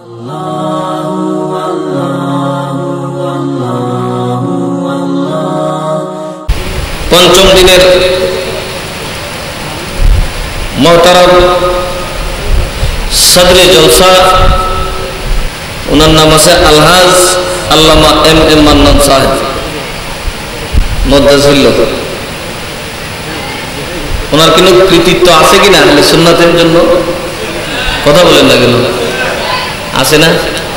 পঞ্চম দিনের মোহতারাম সদরে জলসা, ওনার নাম আছে আলহাজ আল্লামা এম এম মান্নান সাহেব মদ্দাজিল্লাহ। ওনার কোনো কৃতিত্ব আছে কিনা আহলে সুন্নাতের জন্য? কথা বলেন না কেন? আছে না?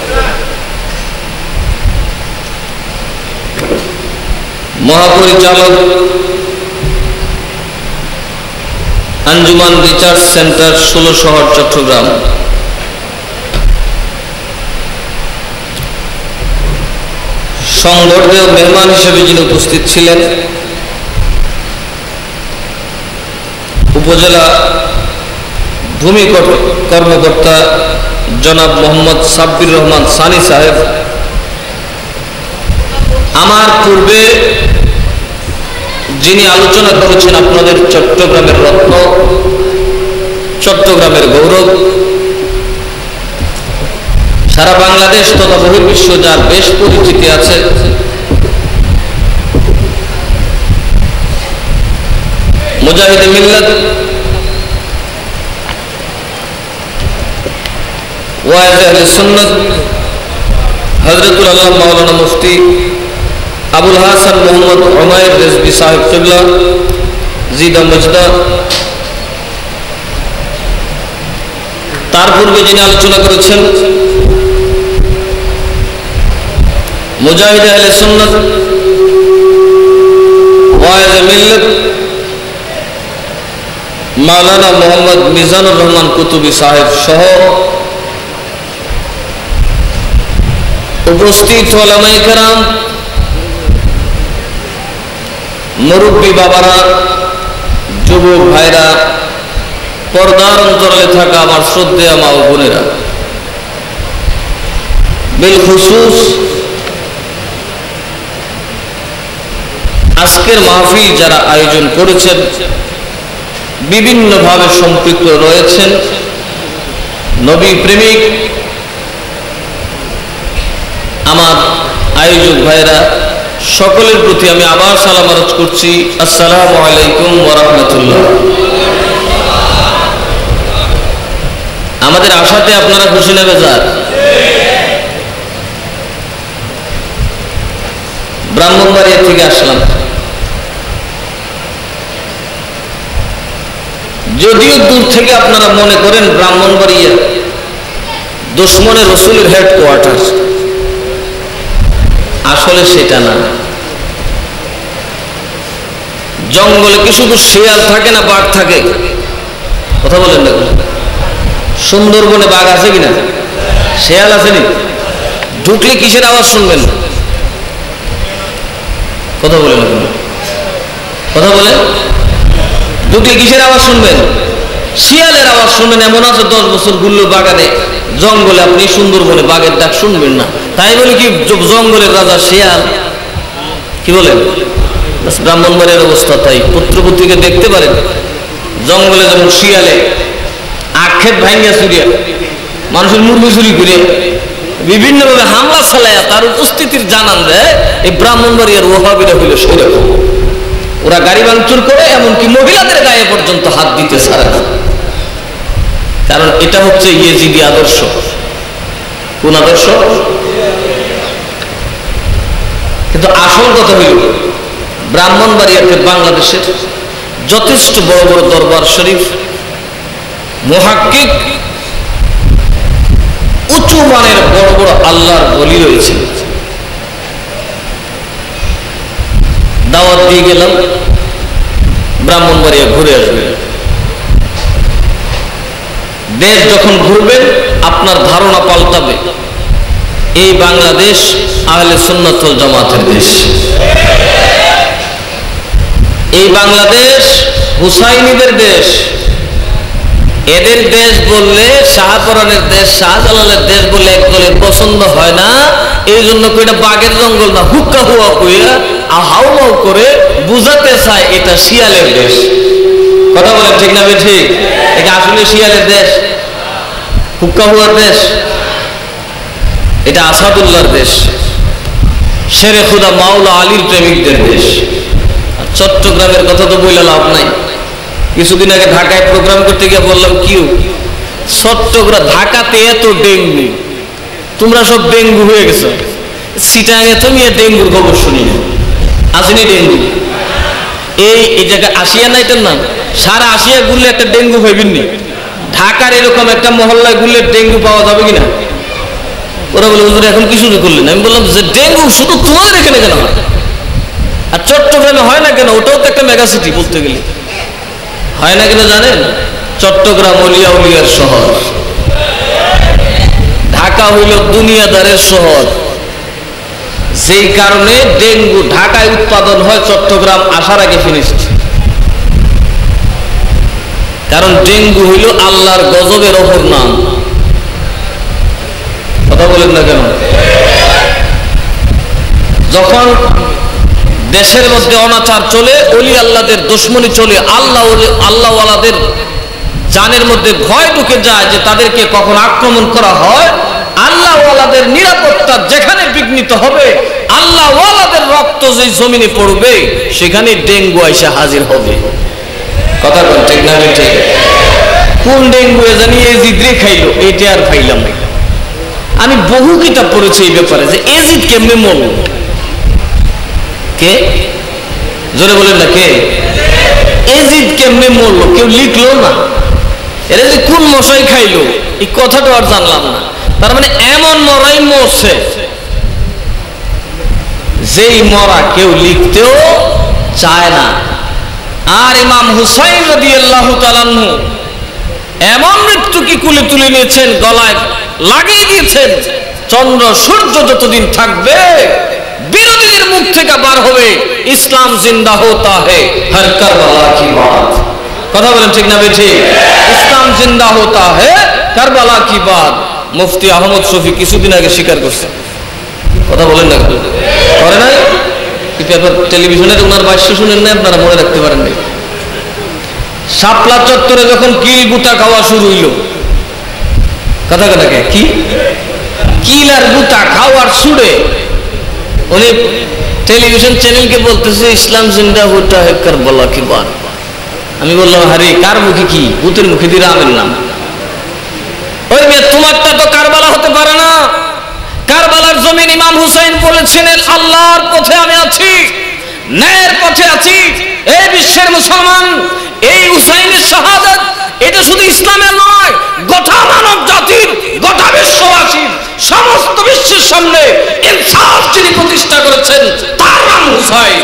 মহাপরিচালক আঞ্জুমান রিসার্চ সেন্টার 16 শহর চট্টগ্রাম। সংবর্ধীয় মেহমান হিসেবে যিনি উপস্থিত ছিলেন উপজেলা ভূমি কর্মকর্তা জনাব মোহাম্মদ সাব্বির রহমান সানি সাহেব। আমার পূর্বে যিনি আলোচনা করেছেন আপনাদের চট্টগ্রামের রত্ন, চট্টগ্রামের গৌরব, সারা বাংলাদেশ তথা বহির্বিশ্ব যার বেশ পরিচিতি আছে, মুজাহিদে মিল্লাত ওয়াইজ আহলে সুন্নাত হযরতুল আল্লাহ মাওলানা মুফতি আবুল হাসান মোহাম্মদ উমাইর রিজভী সাহেব কিবলা জিদা মজদা। তার পূর্বে যিনি আলোচনা করেছেন মুজাহিদে আহলে সুন্নাত ওয়াইজ মিল্লাত মাওলানা মোহাম্মদ মিজানুর রহমান কুতুবী সাহেব সহ উপস্থিত উলামায়ে কেরাম, মুরব্বী বাবারা, যুবক ভাইরা, পর্দার অন্তরালে থাকা আমার শ্রদ্ধেয় মা ও বোনেরা, বিল খুসুস আজকের মাহফিল যারা আয়োজন করেছেন, বিভিন্নভাবে সম্পৃক্ত রয়েছেন, নবী প্রেমিক আমার আয়োজক ভাইরা, সকলের প্রতি আমি আবার সালাম আরজ করছি, আসসালামু আলাইকুম ওয়া রাহমাতুল্লাহ। আমাদের আশাতে আপনারা খুশি না বেজার? ব্রাহ্মণবাড়িয়া থেকে আসলাম, যদিও দূর থেকে আপনারা মনে করেন ব্রাহ্মণবাড়িয়া দুশমনে রসুলের হেডকোয়ার্টার, আসলে সেটা না। জঙ্গলে কি শুধু শিয়াল থাকে না বাঘ থাকে? কথা বলেন না? সুন্দরবনে বাঘ আছে কিনা? শিয়াল আসেনি? ঢুকলে কিসের আওয়াজ শুনবেন? কথা বলেন না? কথা বলেন? ঢুকলে কিসের আওয়াজ শুনবেন? শিয়ালের আওয়াজ শুনবেন। এমন আছে 10 বছর ঘুরল বাগানে জঙ্গলে, আপনি সুন্দরবনে বাঘের ডাক শুনবেন না। তাই বলে কি জঙ্গলের রাজা শিয়াল? কি বলেন? ব্রাহ্মণবাড়িয়ার অবস্থা তাই। পত্রপত্রিকা দেখতে পারেন, জঙ্গলে যেমন শিয়ালে আক্ষেপ ভাঙ্গিয়া চুরিয়া মানুষের মুরগি চুরি করে বিভিন্নভাবে হামলা চালায় তার উপস্থিতির জানান দেয়, এই ব্রাহ্মণবাড়িয়ার ওহাবিরা হইল সেরকম। ওরা গাড়ি ভাঙচুর করে, এমনকি মহিলাদের গায়ে পর্যন্ত হাত দিতে ছাড়ে না। কারণ এটা হচ্ছে ইয়েজিদি আদর্শ। কোন আদর্শ? কিন্তু আসল কথা হইল ব্রাহ্মণবাড়িয়াতে বাংলাদেশের যথেষ্ট বড় বড় দরবার শরীফ, মুহাক্কিক, উঁচু মানের বড় বড় আল্লাহর ওলি রয়েছে। দাওয়াত দিয়ে গেলাম ব্রাহ্মণবাড়িয়া ঘুরে আসবে। দেশ যখন ঘুরবেন আপনার ধারণা পাল্টাবে, এই বাংলাদেশ আহলে সুন্নাত ওয়াল জামাতের দেশ। এই বাংলাদেশ হুসাইনিদের দেশ। এদের দেশ বললে শাহপরানের দেশ, শাহজালালের দেশ বলে একদলের পছন্দ হয় না। এই জন্য কইটা বাঘের জঙ্গল না, হুক্কা হুয়া কইয়া হাউমাউ করে বুঝাতে চায় এটা শিয়ালের দেশ। কথা বলেন ঠিক না? ঠিক। এটা আসলে শিয়ালের দেশ, হুক্কা হুয়ার দেশ। আসাদুল্লাহর দেশ, শেরে খুদা মাওলা আলীর প্রেমিকদের দেশ। আর চট্টগ্রামের কথা তো বইলে লাভ নাই। কিছুদিন আগে ঢাকায় প্রোগ্রাম করতে গিয়ে বললাম কিউ চট্টগ্রাম, ঢাকাতে এত ডেঙ্গু, তোমরা সব ডেঙ্গু হয়ে গেছো। সিটাঙে তো নিয়ে ডেঙ্গুর খবর শুনি না, আসেনি ডেঙ্গু। এই জায়গায় আসিয়া না, এটার নাম সারা আসিয়া ঘুরলে একটা ডেঙ্গু পাইবেননি। ঢাকার এরকম একটা মহল্লায় ঘুরলে ডেঙ্গু পাওয়া যাবে কিনা? ওরা বলে হুজুর এখন কি শুরু করলেন? আমি বললাম যে ডেঙ্গু শুধু তোমাদের এখানে কেন হয়, আর চট্টগ্রামে হয় না কেন? ওটাও তো একটা মেগা সিটি বলতে গেলে। হয় না কেন জানেন? চট্টগ্রাম অলিয়া উলিয়ার শহর, ঢাকা হইল দুনিয়াদারের শহর। যেই কারণে ডেঙ্গু ঢাকায় উৎপাদন হয়, চট্টগ্রাম আসার আগে ফিনিশড। কারণ ডেঙ্গু হইল আল্লাহর গজবের অপর নাম। কথা বলেন না কেন? যখন দেশের মধ্যে অনাচার চলে, অলি আল্লাহদের দুশমনি চলে, আল্লাহওয়ালাদের জানের মধ্যে ভয় ঢুকে যায় যে তাদেরকে কখন আক্রমণ করা হয়, আল্লাহওয়ালাদের নিরাপত্তা যেখানে বিঘ্নিত হবে, আল্লাহওয়ালাদের রক্ত যে জমিনে পড়বে, সেখানে ডেঙ্গু এসে হাজির হবে। কথা বল ঠিক না? ঠিক। কোন ডেঙ্গু জানি এজিদ্রে খাইলো, এটা আর খাইলাম না। আমি বহু কিতাব পড়েছি এই ব্যাপারে যে এজিদ কেমনে মরল। কে জোরে বলেন না, কে এজিদ কেমনে মরল? কেউ লিখলো না। এরা যে কোন মশাই খাইলো, এই কথাটা আর জানলাম না। তার মানে এমন মরাই মরছে যেই মরা কেউ লিখতেও চায় না। আর ইমাম হুসাইন রাদিয়াল্লাহু তাআলা আনহু এমন মৃত্যু কি কুলে তুলে নিয়েছেন, গলায় লাগিয়ে দিয়েছেন, চন্দ্র সূর্য যতদিন থাকবে বিরোধীদের মুখ থেকে বার হবে ইসলাম জিন্দা হোতা হে হর কারবালা কি বাত। কথা বলেন ঠিক না বেঠি? ইসলাম জিন্দা হোতা হে কারবালা কি বাত। মুফতি আহমদ শফি কিছুদিন আগে স্বীকার করছে। কথা বলেন না, করে নাই? পেপার টেলিভিশনের ওনার ভাষ্য শুনেন না, আপনারা মনে রাখতে পারেন নাই। শাপলা চত্বরে যখন কিল গুতা খাওয়া শুরু হইল, কথা কথাকে কি কিল আর গুতা খাওয়ার সুরে উনি টেলিভিশন চ্যানেলকে বলতেছে ইসলাম জিন্দা হোতা হে কারবালা কি বাত। আমি বললাম হারে কার মুখে কি? ভূতের মুখে দিয়ে রামের নাম। ওই মেয়ে তোমারটা তো কারবালা হতে পারে না। কারবালার জমিন ইমাম হুসাইন বলেছিলেন আল্লাহর পথে আমি আছি, ন্যায়ের পথে আছি। এই বিশ্বের মুসলমান, এই হুসাইনের শাহাদাত এটা শুধু ইসলামের নয়, গোটা মানব জাতির, গোটা বিশ্ববাসীর, সমস্ত বিশ্বের সামনে ইনসাফ যিনি প্রতিষ্ঠা করেছেন তার নাম হুসাইন।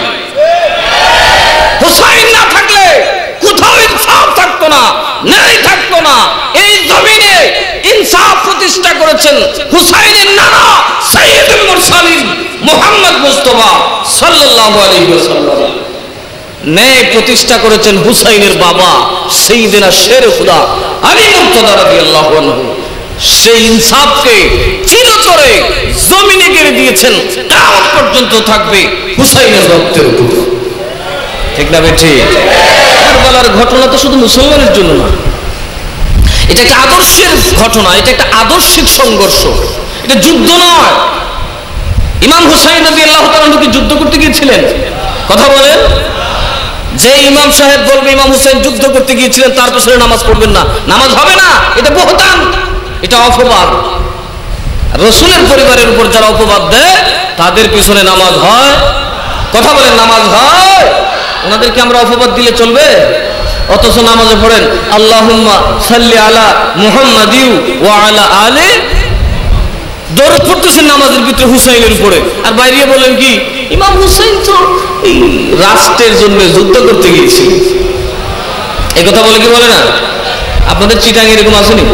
হুসাইন না থাকলে কোথাও ইনসাফ থাকতো না, ন্যায় থাকতো না। এই জমিনে ইনসাফ প্রতিষ্ঠা করেছেন হুসাইনের নানা সাইয়্যিদুল মুরসালিন মুহাম্মদ মুস্তাফা সাল্লাল্লাহু আলাইহি ওয়াসাল্লাম। ন্যায় প্রতিষ্ঠা করেছেন হুসাইনের বাবা সাইয়্যিদনা শেরে খুদা আলী মুর্তজা রাদিয়াল্লাহু আনহু। সেই ইনসাফকে চিরতরে জমিনে গেড়ে দিয়েছেন, কিয়ামত পর্যন্ত থাকবে হুসাইনের রক্তের উপর। ঠিক না বেঠি? কারবালার ঘটনা তো শুধু মুসলমানের জন্য না, এটা একটা আদর্শের ঘটনা, এটা একটা আদর্শিক সংঘর্ষ, এটা যুদ্ধ নয়। ইমাম হুসাইন রাদিয়াল্লাহু তাআলা কি যুদ্ধ করতে গিয়েছিলেন? কথা বলেন। যে ইমাম সাহেব বলবে ইমাম হুসাইন যুদ্ধ করতে গিয়েছিলেন তার পেছনে নামাজ পড়বেন না, নামাজ হবে না, এটা বহতান, এটা অপবাদ। রাসূলের পরিবারের উপর যারা অপবাদ দেয় তাদের পিছনে নামাজ হয়। কথা বলেন, নামাজ হয়। ওনাদেরকে আমরা অপবাদ দিলে চলবে? অথচ নামাজে পড়েন আল্লাহুম্মা সাল্লি আলা মুহাম্মাদিউ ওয়া আলা আলি, দরুদ পড়তেছেন নামাজের ভিতরে হুসাইনের উপরে, আর বাইরে বলেন কি ইমাম হুসাইন তো এই রাষ্ট্রের জন্য যুদ্ধ করতে গিয়েছিল। এই কথা বলে কি বলে না? আপনাদের চিটাং এরকম আসেনি?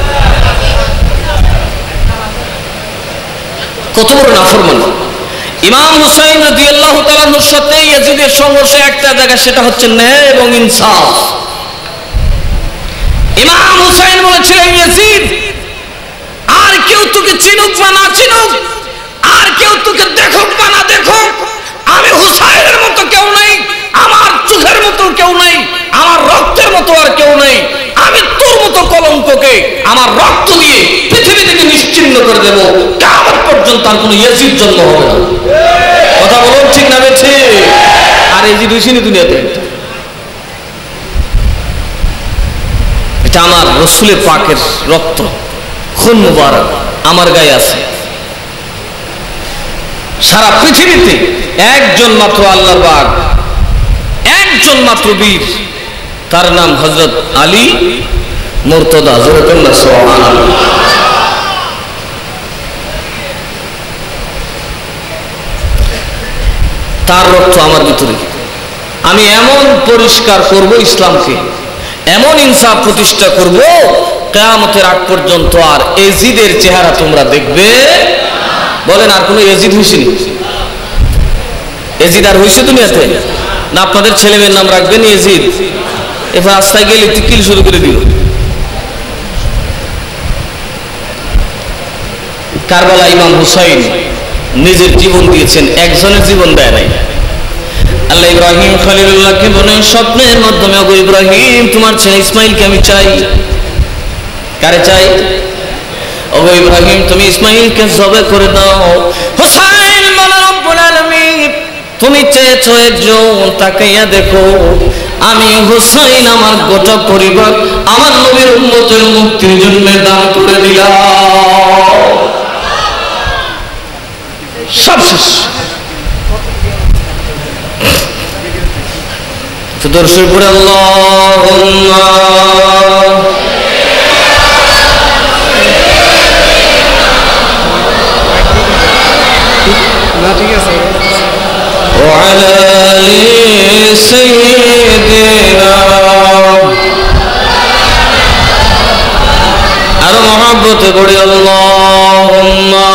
কত বড় নাফরমানি! ইমাম হুসাইন রাদিয়াল্লাহু তাআলা আনহুর সাথে ইয়াজিদের সংঘর্ষে একটা জায়গা, সেটা হচ্ছে ন্যায় এবং ইনসাফ। ইমাম হুসাইন বলেছিলেন ইয়াজিদ, আর কেউ তোকে চিনুক বা না চিনুক, আর কেউ তোকে দেখুক বা না দেখুক, আমি হুসাইনের মতো কেউ নেই, আমার চোখের মতো কেউ নেই, আমার রক্তের মতো আর কেউ নেই। আমি তোর মতো কলঙ্ককে আমার রক্ত দিয়ে পৃথিবী থেকে নিশ্চিহ্ন করে দেব, কিয়ামত পর্যন্ত পর্যন্ত আর কোনো ইয়াজিদ জন্ম হবে না। কথা বলুন ঠিক না বেঠে? আর ইয়াজিদ হইছেনি দুনিয়াতে। এটা আমার রাসূলের পাকের রক্ত, খুন মুবারক আমার গায়ে আছে। সারা পৃথিবীতে একজন মাত্র আল্লাহর বাগ, একজন মাত্র বীর, তার নাম হযরত আলী মুর্তজা। সুবহানাল্লাহ। তার রক্ত আমার ভিতরে। আমি এমন পরিষ্কার করব ইসলামকে, এমন ইনসাফ প্রতিষ্ঠা করব, কিয়ামতের আগ পর্যন্ত আর এজিদের চেহারা তোমরা দেখবে। বলেন, আর কোন এজিদ হইছেনি? এজিদ আর হইছে দুনিয়াতে? না আপনাদের ছেলে মেয়ের নাম রাখবেন এজিদ? এবার রাস্তায় গেলে তিকিল শুরু করে দিল। কারবালা ইমাম হুসাইন নিজের জীবন দিয়েছেন, একজনের জীবন দেয় নাই। আল্লাহ ইব্রাহিম খলিলুল্লাহকে বলেন স্বপ্নের মাধ্যমে, ওগো ইব্রাহিম, তোমার ছেলে ইসমাইলকে আমি চাই। কারে চাই? ওগো ইব্রাহিম, তুমি ইসমাইলকে জবাই করে দাও। হুসাইন বলে, রব্বুল আলামিন, তুমি চেয়েছো একজন, তাকাইয়া দেখো, আমি হুসাইন আমার গোটা পরিবার আমার নবীর উম্মতের মুক্তির জন্য দান করে দিলাম। সব শেষ। দর্শক পড়ে আল্লাহুম্মা না, ঠিক আছে। ওয়া আলা আলি সাইয়্যিদিনা, আর মহব্বতে পড়ে আল্লাহুম্মা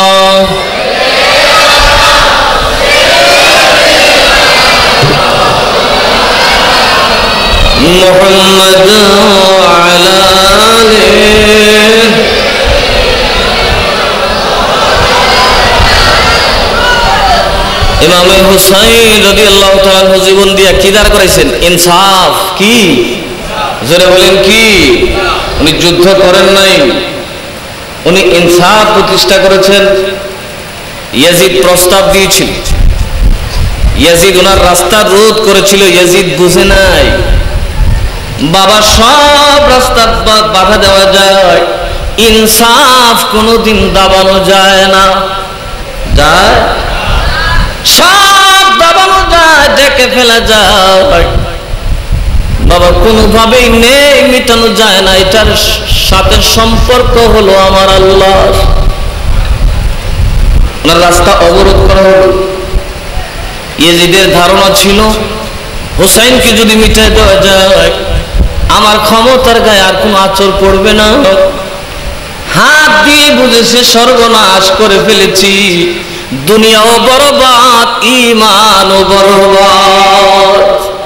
মুহাম্মাদ আলা আলি। ইমাম হুসাইন রাদিয়াল্লাহু তাআলা জীবন দিয়া কি দাঁড় করাইছেন? ইনসাফ। কি জোরে বলেন কি? উনি যুদ্ধ করেন নাই, উনি ইনসাফ প্রতিষ্ঠা করেছেন। ইয়াজিদ প্রস্তাব দিয়েছিল, ইয়াজিদ ওনার রাস্তা রোধ করেছিল, ইয়াজিদ বুঝে নাই। বাবা, সব রাস্তা বাধা দেওয়া যায়, ইনসাফ কোনোদিন দাবানো যায় না। যায়? সব দাবানো যায়, ডেকে ফেলা যায়, বাবা কোনোভাবেই নেই, মেটানো যায় না। এটার সাথে সম্পর্ক হলো আমার আল্লাহ। ওনার রাস্তা অবরোধ করা হলো। ইয়াজিদের ধারণা ছিল হুসাইনকে যদি মিটাই দেওয়া যায়, আমার ক্ষমতার গায়ে আর কোনো আঁচড় পড়বে না। হাত দিয়ে বুঝেছে সর্বনাশ করে ফেলেছি, দুনিয়াও বরবাদ, ঈমানও বরবাদ।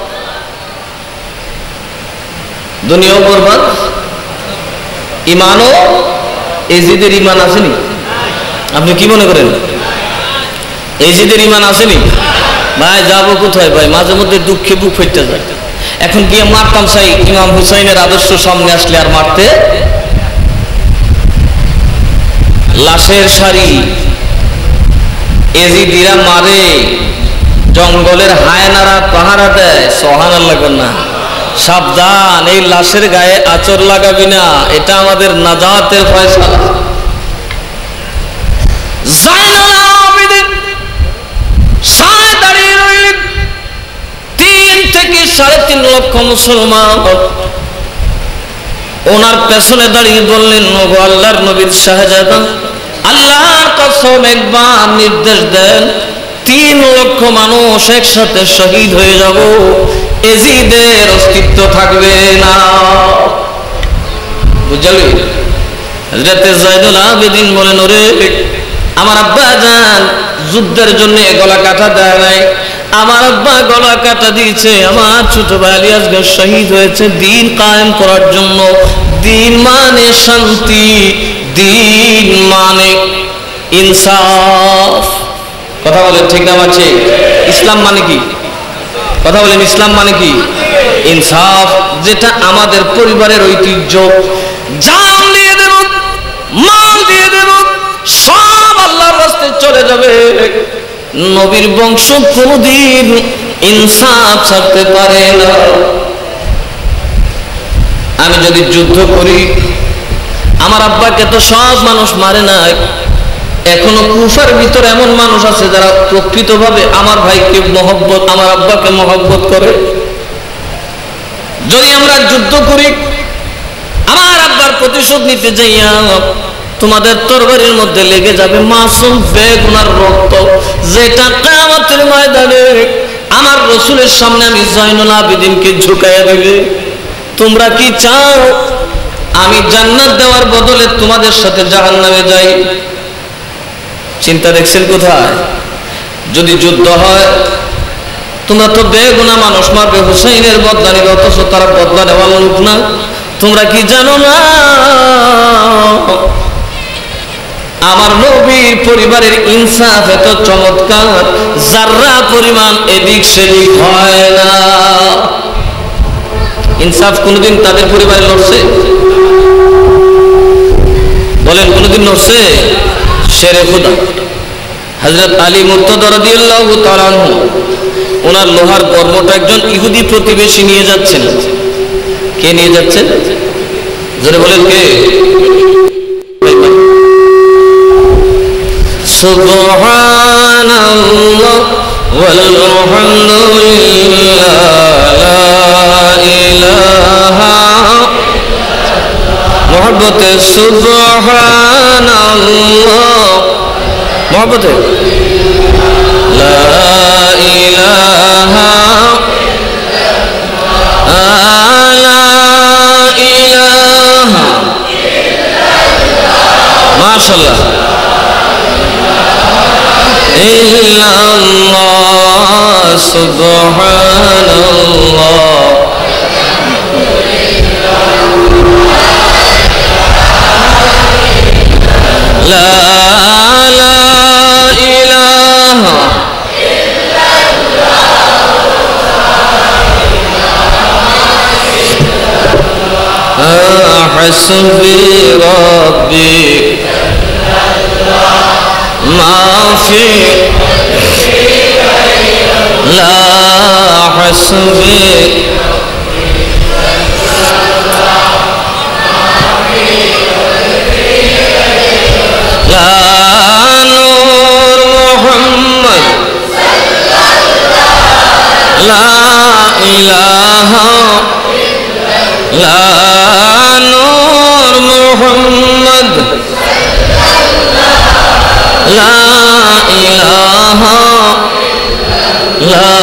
দুনিয়াও বরবাদ, ঈমানও। এজিদের ঈমান আসেনি? আপনি কি মনে করেন? এজিদের ঈমান আসেনি? ভাই যাবো কোথায় ভাই, মাঝে মধ্যে দুঃখে বুক ফেটে যায়। এখন গিয়ে মারতাম চাই, ইমাম হুসাইনের আদর্শ সামনে আসলে আর মারতে। লাশের সারি এজিদিরা মারে, জঙ্গলের হায়নারা পাহারা দেয়। সুবহানাল্লাহ না? সাবধান, এই লাশের গায়ে আঁচড় লাগাবি না, এটা আমাদের নাজাতের ফয়সালা। জাইনুল আবেদিন সায় দাঁড়িয়ে রইলেন, 3 থেকে 3.5 লক্ষ মুসলমান ওনার পেছনে দাঁড়িয়ে বললেন, ওগো আল্লাহর নবীর শাহজাদা, আল্লাহর কসম একবার নির্দেশ দেন, 3 লক্ষ মানুষ একসাথে শহীদ হয়ে যাব, এজিদের অস্তিত্ব থাকবে না। বুঝলি? হযরত জাইনুল আবেদিন বলেন, ওরে আমার আব্বা জান যুদ্ধের জন্য গলা কাটা দেয় নাই, আমার আব্বা গলা কাটা দিয়েছে, আমার ছোট ভাই আলী আসগর শহীদ হয়েছে দিন কায়েম করার জন্য। দিন মানে শান্তি, দিন মানে ইনসাফ। কথা বলেন ঠিক না? আছে ইসলাম মানে কি? কথা বলেন, ইসলাম মানে কি? ইনসাফ, যেটা আমাদের পরিবারের ঐতিহ্য। জান দিয়ে দেব, মাল দিয়ে দেব, সব আল্লাহর রাস্তায় হয়ে যাবে। নবীর বংশ কোনদিন ইনসাফ ছাড়তে পারে না। আমি যদি যুদ্ধ করি, আমার আব্বাকে তো সব মানুষ মারে নাই, এখনো কুফার ভিতরে এমন মানুষ আছে যারা প্রকৃতভাবে আমার ভাইকে মহব্বত, আমার আব্বাকে মহব্বত করে। যদি আমরা যুদ্ধ করি, আমার আব্বার প্রতিশোধ নিতে যাইয়া তোমাদের তরবারির মধ্যে লেগে যাবে মাসুম বেগুনার রক্ত, যেটা কিয়ামতের ময়দানে আমার রাসূলের সামনে আমি জয়নুল আবেদিনকে ঝুঁকাইয়া দিবে। তোমরা কি চাও আমি জান্নাত দেওয়ার বদলে তোমাদের সাথে জাহান্নামে যাই? চিন্তা দেখছেন কোথায়? যদি যুদ্ধ হয়, তোমরা তো বেগুনা মানুষ মারবে, হুসাইনের বদলা নিবে, অথচ তারা বদলা নেওয়ার লোক না। তোমরা কি জানো না আমার নবীর পরিবারের ইনসাফ এত চমৎকার, যাররা পরিমাণ এদিক সেদিক হয় না। ইনসাফ কোনদিন তাদের পরিবারে লড়ছে? বলেন কোনদিন লড়ছে? শেরে খুদা হযরত আলী মুর্তদা রাদিয়াল্লাহু তাআলা আনহু, ওনার লোহার কর্মটা একজন ইহুদি প্রতিবেশী নিয়ে যাচ্ছেন। কে নিয়ে যাচ্ছেন? জোরে বলেন কে? সুবহানাল্লাহ ওয়ালহামদুলিল্লাহ লা ইলাহা মোহব্বতে সুবহানাল্লাহ, মোহব্বতে লা ইলাহা মাশাআল্লাহ ইল্লাল্লাহ সুবহানাল্লাহ লা ইলাহা হাসবি রাব্বি মা ফি লা হাসবি লা নূর মুহাম্মদ লা ইলাহা লা নূর মুহাম্মদ লা ইলাহা লা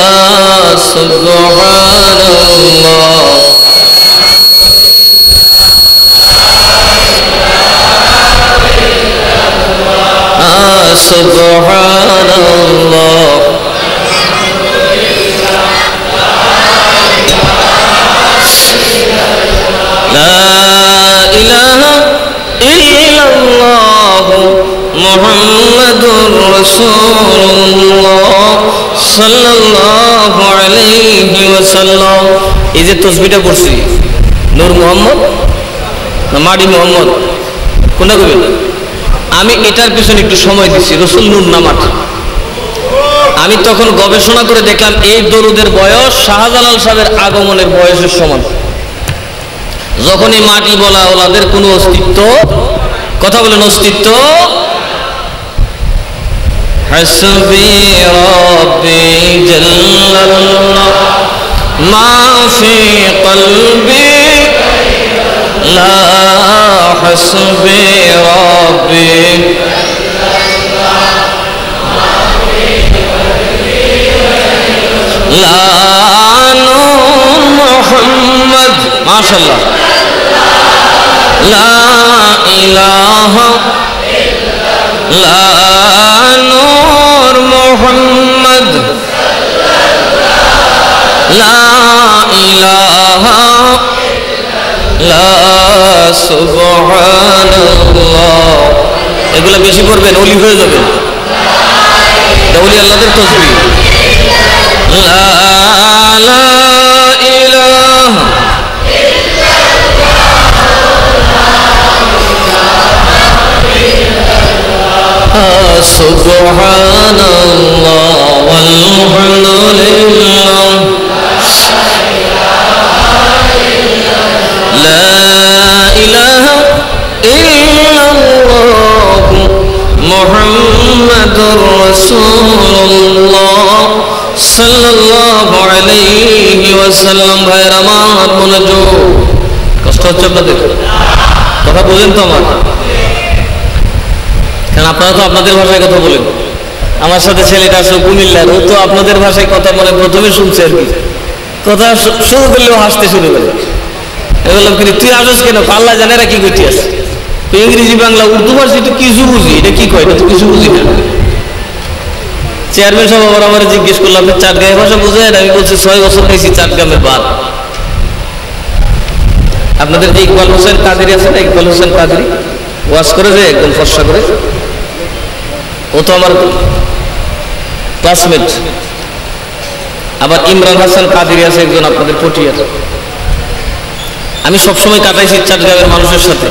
সুবহানাল্লাহ সুবহানাল্লাহ লা ইলাহা ইল্লাল্লাহ মুহাম্মাদুর রাসূলুল্লাহ সাল্লাল্লাহু আলাইহি ওয়াসাল্লাম। এই যে তাসবিহটা পড়ছি, নূর মুহাম্মদ না মাটি মুহাম্মদ, কোনটা কইবেন? আমি এটার পিছনে একটু সময় দিচ্ছি, রাসূল নূর না মাটি। আমি তখন গবেষণা করে দেখলাম এই দরুদের বয়স শাহজালাল সাহেবের আগমনের বয়সের সমান। যখনই মাটি বলা ওলাদের কোনো অস্তিত্ব, কথা বলেন অস্তিত্ব, হাসবি রাব্বি জাল্লাল্লাহ মা ফি কলবি লা হাসবি রাব্বি লা নূর মুহাম্মদ মাশাআল্লাহ লা ইলাহা লা নূর মুহাম্মদ লা ইলাহা লা সুবহানাল্লাহ। এগুলা বেশি পড়বেন, ওলি হয়ে যাবেন। ওলি আল্লাহদের তাসবিহ। লা ইলাহা সুবহানাল্লাহ ওয়ালহামদুলিল্লাহ লা ইলাহা ইল্লাল্লাহ মুহাম্মাদুর রাসূলুল্লাহ সাল্লাল্লাহু আলাইহি ওয়াসাল্লাম। ভাইরা আমার মনোযোগ, কষ্ট হচ্ছে আপনাদের? কথা বলেন তো আমার, কারণ আপনারা তো আপনাদের ভাষায় কথা বলেন। আমার সাথে ছেলেটা আসলে কুমিল্লার, ও তো আপনাদের ভাষায় কথা বলে প্রথমে শুনছে আর কি। কথা শুরু করলেও হাসতে শুরু করে। বললাম কিন্তু তুই আসস কেন? আল্লাহ জানে এরা কি করতে আসে। ইংরেজি বাংলা উর্দু ভাষা তো কিছু বুঝি, এটা কি কয়? এটা তো কিছু বুঝি না। চেয়ারম্যান সাহেব আবার আমার জিজ্ঞেস করলাম আপনি চাটগাঁয়ের ভাষা বুঝেন? আমি বলছি 6 বছর খাইছি চাটগ্রামের বাদ। আপনাদের যে ইকবাল হোসেন কাদেরি আছে না, ইকবাল হোসেন কাদেরি ওয়াজ করে যে একদম ফর্সা করে, ও তো আমার ক্লাসমেট। আবার ইমরান হাসান কাদেরি আছে একজন আপনাদের পটিয়ার। আমি সবসময় কাটাইছি চাটগ্রামের মানুষের সাথে।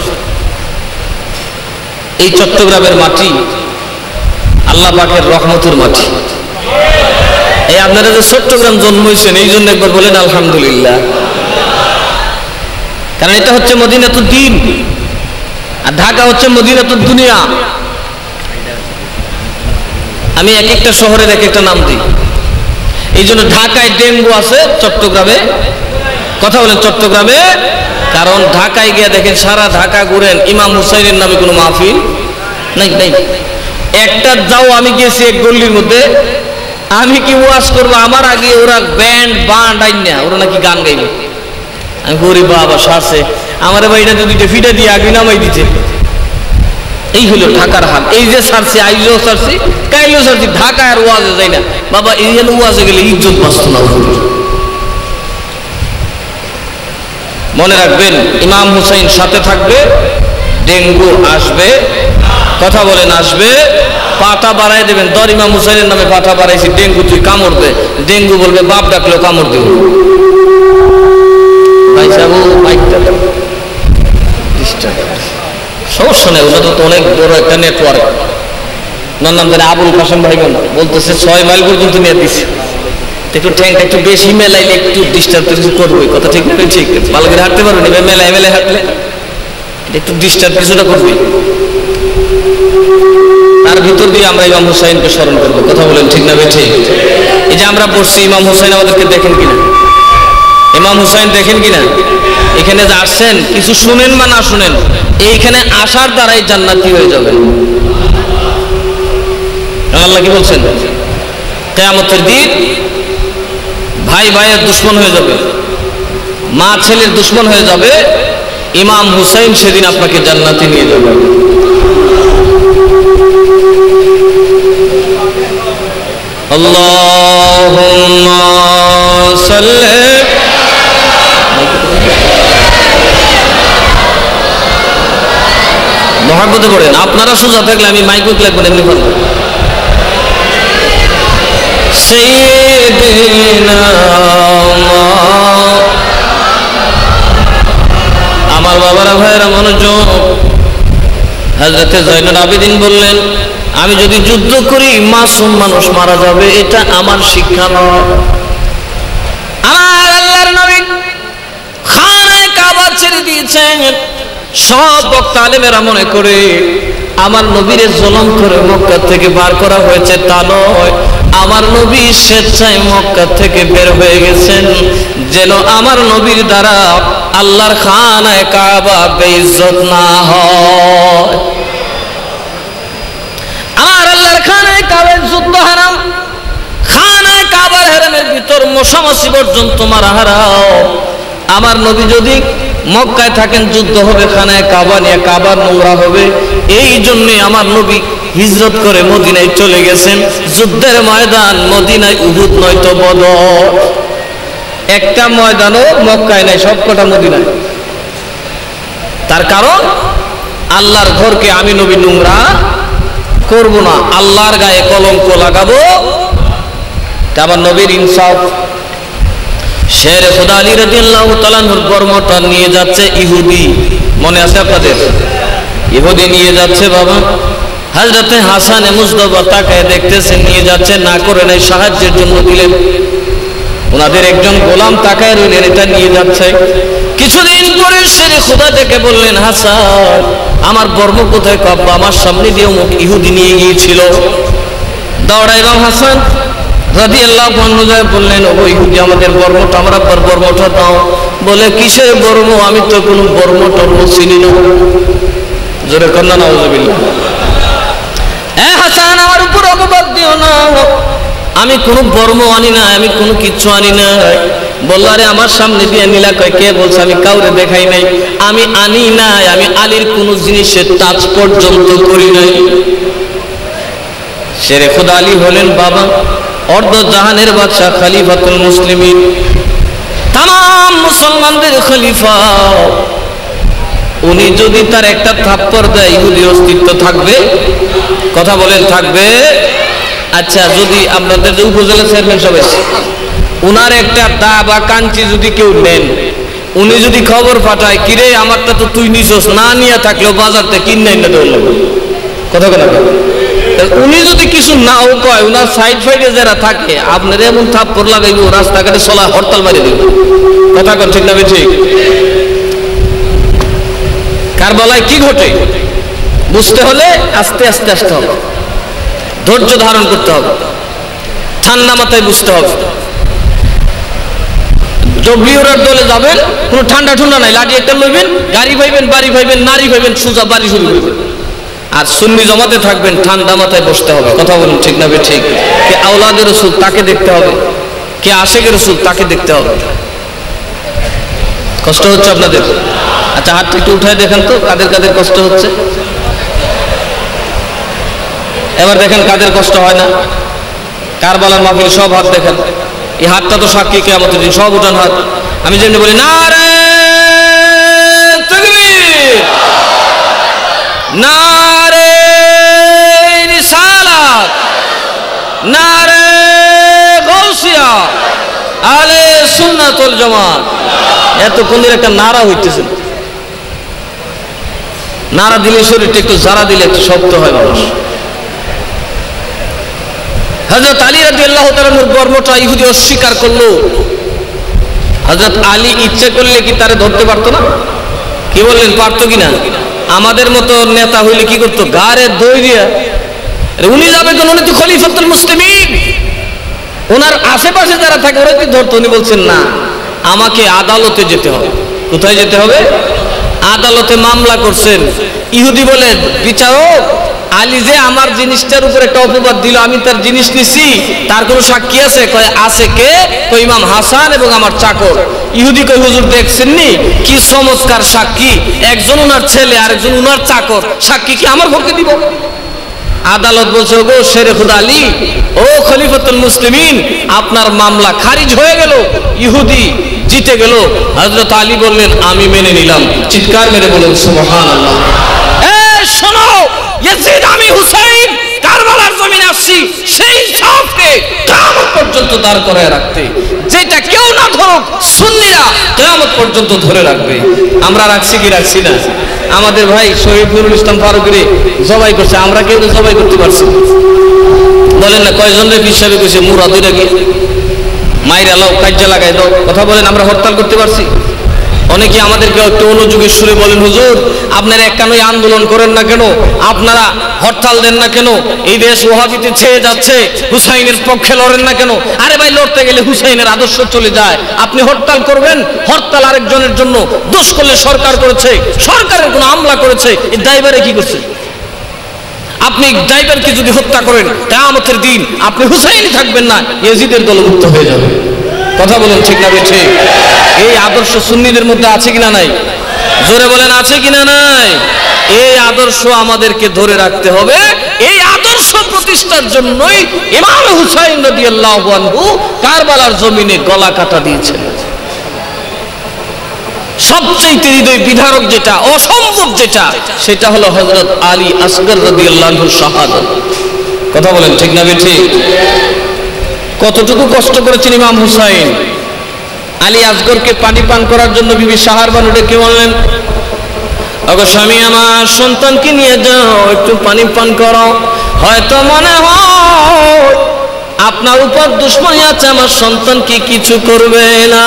এই চট্টগ্রামের মাটি আল্লাহ পাকের রহমতের মাটি। এই আপনারা যে চট্টগ্রাম জন্ম হয়েছেন এই জন্য একবার বলেন আলহামদুলিল্লাহ। কারণ এটা হচ্ছে মদিনাতুদ দ্বীন, আর ঢাকা হচ্ছে মদিনাতুদ দুনিয়া। আমি এক একটা শহরের এক একটা নাম দিই। এই জন্য ঢাকায় ডেঙ্গু আছে, চট্টগ্রামে কথা বলেন চট্টগ্রামে। কারণ ঢাকায় গিয়ে দেখেন সারা ঢাকা ঘুরেন, ইমাম হুসাইনের নামে কোনো মাহফিল নাই নাই একটা। যাও আমি গেছি এক গল্লির মধ্যে, আমি কি ওয়াজ করবো, আমার আগে ওরা ব্যান্ড বান্ড আইন না, ওরা নাকি গান গাইবে। আমি গরি বাবা সারছে আমার বাড়িটা দুইটা ফিটা দিয়ে আগে নামাই দিতে। এই হলো ঢাকার হাল। এই যে সারছি, আইজও সারছি, কাইলেও সারছি, ঢাকা আর ওয়াজে যাই না বাবা। এই যেন ওয়াজে গেলে ইজ্জত বাঁচত না। মনে রাখবেন ইমাম হুসাইন সাথে থাকবে, ডেঙ্গু আসবে, কথা বলেন আসবে। পাটা বাড়াই দেবেন, ধর ইমাম হুসাইনের নামে পাটা বাড়াইছি, ডেঙ্গু তুই কামড় দে। ডেঙ্গু বলবে বাপ ডাকলেও কামড় দিব। ভাই সাহেব মাইকটা সমস্যা নেই, ওটা তো অনেক বড় একটা নেটওয়ার্ক। ওনার নাম জানে আবুল কাসেম ভাই, বলতেছে 6 মাইল পর্যন্ত নিয়ে দিচ্ছে। একটু ট্যাঙ্কটা একটু বেশি মেলাইলে একটু ডিস্টার্ব কিছু করবে, কথা ঠিক না? ঠিক ভালো করে হাঁটতে পারবেন, এবার মেলায় মেলায় হাঁটলে একটু ডিস্টার্ব কিছুটা করবে। তার ভিতর দিয়ে আমরা ইমাম হুসাইনকে স্মরণ করবো, কথা বলেন ঠিক না? ঠিক। এই যে আমরা বসছি, ইমাম হুসাইন আমাদেরকে দেখেন কিনা? ইমাম হুসাইন দেখেন কিনা? এখানে যে আসছেন, কিছু শুনেন বা না শুনেন, এইখানে আসার দ্বারাই জান্নাতি হয়ে যাবেন। আল্লাহ কি বলছেন? কিয়ামতের দিন ভাই ভাইয়ের দুশ্মন হয়ে যাবে, মা ছেলের দুশ্মন হয়ে যাবে। ইমাম হুসাইন সেদিন আপনাকে জান্নাতে নিয়ে যাবে। আল্লাহুম্মা সাল্লি মহব্বতে পড়েন। আপনারা সোজা থাকলে আমি মাইক লাগবেন এমনি বলবো। সাইয়্যিদিনা আমার বাবারা ভাইয়েরা মনোযোগ। হযরতে জয়নুল আবেদিন বললেন আমি যদি যুদ্ধ করি মাসুম মানুষ মারা যাবে, এটা আমার শিক্ষা নয়। আমার আল্লাহর নবী খানায়ে কাবা ছেড়ে দিয়েছেন। সব বক্তা আলেমেরা মনে করে আমার নবীর জুলুম করে মক্কা থেকে বার করা হয়েছে, তা নয়। আমার নবী স্বেচ্ছায় মক্কা থেকে বের হয়ে গেছেন যেন আমার নবীর দ্বারা আল্লাহর খানায়ে কাবা বেইজ্জত না হয়। আমার আল্লাহর খানায়ে কাবার যুদ্ধ হারাম, খানায়ে কাবার হারামের ভিতর মশামাছি পর্যন্ত মারা হারাম। আমার নবী যদি মক্কায় থাকেন যুদ্ধ হবে খানায়ে কাবা নিয়ে, কাবা নোংরা হবে। এই জন্য আমার নবী হিজরত করে মদিনায় চলে গেছেন। যুদ্ধের ময়দান মদিনায়, উহুদ নয়তো বদর। একটা ময়দানও মক্কায় নাই, সবকটা মদিনায়। তার কারণ আল্লাহর ঘরকে আমি নবী নোংরা করব না, আল্লাহর গায়ে কলঙ্ক লাগাবো। আমার নবীর ইনসাফ। শের খুদা আলী রাদিয়াল্লাহু তাআলা আনহুর বর্মটা নিয়ে যাচ্ছে ইহুদি, মনে আছে আপনাদের? ইহুদি নিয়ে যাচ্ছে বাবা। হযরতে হাসান মুজতবা তাকায় দেখতেছেন, নিয়ে যাচ্ছে, না করে নাই, সাহায্যের জন্য দিলেন। ওনাদের একজন গোলাম তাকায় রইলেন, এটা নিয়ে যাচ্ছে। কিছুদিন পরে শেরে খোদা ডেকে বললেন, হাসান আমার বর্ম কোথায়? আব্বা আমার সামনে দিয়ে অমুক ইহুদি নিয়ে গিয়েছিল। দৌড়া ইমাম হাসান রাদিয়াল্লাহু আনহু বললেন, ও ইহুদি আমাদের বর্মটা, আমার আব্বার বর্মটা দাও। বলে, কিসের বর্ম? আমি তো কোনো বর্ম টর্ম চিনি না। জোরে কন্যা নাউজুবিল্লাহ। হাসান আমার উপর অপবাদ দিও না, আমি কোনো বর্ম আনি না, আমি কোনো কিচ্ছু আনি না। বললো, আরে আমার সামনে দিয়ে নিলা কয়, কে বলছে? আমি কাউরে দেখাই নাই, আমি আনি নাই, আমি আলীর কোনো জিনিসের টাচ পর্যন্ত করি নাই। শেরে খুদা আলী হলেন বাবা, অর্ধ জাহানের বাদশা, খলিফাতুল মুসলিমিন, তাম মুসলমানদের খলিফা। উনি যদি তার একটা থাপ্পড় দেয়, ইহুদি অস্তিত্ব থাকবে? কথা বলেন, থাকবে? আচ্ছা, যদি আপনাদের যে উপজেলা চেয়ারম্যান সবাই উনার একটা দা বা কাঞ্চি যদি কেউ নেন, উনি যদি খবর পাঠায়, কিরে আমারটা তো তুই নিছস, না নিয়ে থাকলেও বাজার থেকে কিনে না দেওয়া লাগবে। কথা কথা উনি যদি কিছু নাও কয়, উনার সাইড ফাইডে যারা থাকে আপনার এমন থাপ্পড় লাগাইব, রাস্তাঘাটে চলা হরতাল মারি দেব। কথা কন ঠিক না ঠিক? কারবালায় কি ঘটে বুঝতে হলে আস্তে আস্তে আসতে হবে, ধৈর্য ধারণ করতে হবে, ঠান্ডা মাথায় বুঝতে হবে। জবলিউরার দলে যাবেন, কোনো ঠান্ডা ঠান্ডা নাই, লাঠি একটা লইবেন, গাড়ি পাইবেন, বাড়ি পাইবেন, নারী পাইবেন, সোজা বাড়ি শুরু করবেন। আর সুন্নি জমাতে থাকবেন, ঠান্ডা মাথায় বসতে হবে। কথা বলুন ঠিক না ঠিক? কে আওলাদের রাসূল তাকে দেখতে হবে, কে আশিকের রাসূল তাকে দেখতে হবে। কষ্ট হচ্ছে আপনাদের? আচ্ছা, হাত একটু উঠায় দেখেন তো কাদের কাদের কষ্ট হচ্ছে। এবার দেখেন কাদের কষ্ট হয় না। কারবালার মাহফিল সব হাত দেখেন, এই হাতটা তো সাক্ষী কিয়ামতের দিন। সব উঠান হাত। আমি যেমনি বলি, নারে তাকবীর, নারে রিসালাত, নারে গাউসিয়া, আহলে সুন্নাত ওয়াল জামাত। এতক্ষণের একটা নারা হইতেছে, নারা দিলে শরীরটা একটু জারা দিলে একটু শক্ত হয় মানুষ। হযরত আলী রাদিয়াল্লাহু তাআলার বর্মটা ইহুদি অস্বীকার করলো। হযরত আলী ইচ্ছে করলে কি তারে ধরতে পারতো না? কি বললেন, পারতো কিনা? আমাদের মতো নেতা হইলে কি করতো? গারে দই দিয়া, উনি যাবে কোন, উনি তো খলিফাতুল মুসলিমিন, ওনার আশেপাশে যারা থাকে ওরা কি ধরতো? উনি বলছেন না, আমাকে আদালতে যেতে হবে। কোথায় যেতে হবে? আদালতে মামলা করছেন। ইহুদি বলে, বিচারক আলী যে আমার জিনিসটার উপর একটা অপবাদ দিল, আমি তার জিনিস নিছি, তার কোনো সাক্ষী আছে? কয় আছে। কে? কয় ইমাম হাসান এবং আমার চাকর। ইহুদি কয়, হুজুর দেখছেননি কি চমৎকার সাক্ষী, একজন ওনার ছেলে আর একজন ওনার চাকর, সাক্ষী কি আমার পক্ষে দিব? আদালত বলছে, গো শেরে খুদা আলী, ও খলিফাতুল মুসলিমিন, আপনার মামলা খারিজ হয়ে গেল, ইহুদি জিতে গেল। হযরত আলী বললেন, আমি মেনে নিলাম। চিৎকার মেরে বলেন সুবহানাল্লাহ। শোনো ইয়াজিদ, আমি হুসাইন কারবালার জমিনে আসছি সেই সাফকে কিয়ামত পর্যন্ত দাঁড় করায় রাখতে, যেটা কেউ না ধরুক সুন্নিরা কিয়ামত পর্যন্ত ধরে রাখবে। আমরা রাখছি কি রাখছি না? আমাদের ভাই শহীদ নুরুল ইসলাম ফারুকীরে জবাই করছে, আমরা কেউ জবাই করতে পারছি? বলেন না, কয়জন রে হিসাবে কইছে মুরাদুর আগে মাইরা লাও, কাজ্জা লাগাই দাও। কথা বলেন, আমরা হরতাল করতে পারছি? অনেকে আমাদেরকে একটু অনুযোগের সুরে বলেন, হুজুর আপনারা একখানই আন্দোলন করেন না কেন, আপনারা হরতাল দেন না কেন, এই দেশ ওয়াহাবিতে ছেয়ে যাচ্ছে, হুসাইনের পক্ষে লড়েন না কেন? আরে ভাই, লড়তে গেলে হুসাইনের আদর্শ চলে যায়। আপনি হরতাল করবেন, হরতাল আরেকজনের জন্য, দোষ করলে সরকার করেছে, সরকারের কোনো আমলা করেছে, এই ড্রাইভারে কি করছে? আপনি ড্রাইভারকে যদি হত্যা করেন, কিয়ামতের দিন আপনি হুসাইনি থাকবেন না, ইয়াজিদের দলভুক্ত হয়ে যাবে। কথা বলেন ঠিক না ঠিক? এই আদর্শ সুন্নিদের মধ্যে আছে কিনা নাই? জোরে বলেন, আছে কিনা নাই? এই আদর্শ আমাদেরকে ধরে রাখতে হবে। এই আদর্শ প্রতিষ্ঠার জন্যই ইমাম হুসাইন রাদিয়াল্লাহু আনহু কারবালার জমিনে গলা কাটা দিয়েছেন। সবচেয়ে হৃদয় বিধারক যেটা, অসম্ভব যেটা, সেটা হলো হযরত আলী আসগর রাদিয়াল্লাহু আনহুর শাহাদাত। কথা বলেন ঠিক না ঠিক? কতটুকু কষ্ট করেছেন ইমাম হুসাইন। আলী আসগরকে পানি পান করার জন্য বিবি শাহরবানু ডেকে বললেন, ওগো স্বামী আমার, সন্তানকে নিয়ে যাও, একটু পানি পান করো, হয়তো মনে হয় আপনার উপর দুশমনী আছে, আমার সন্তানকে কিছু করবে না।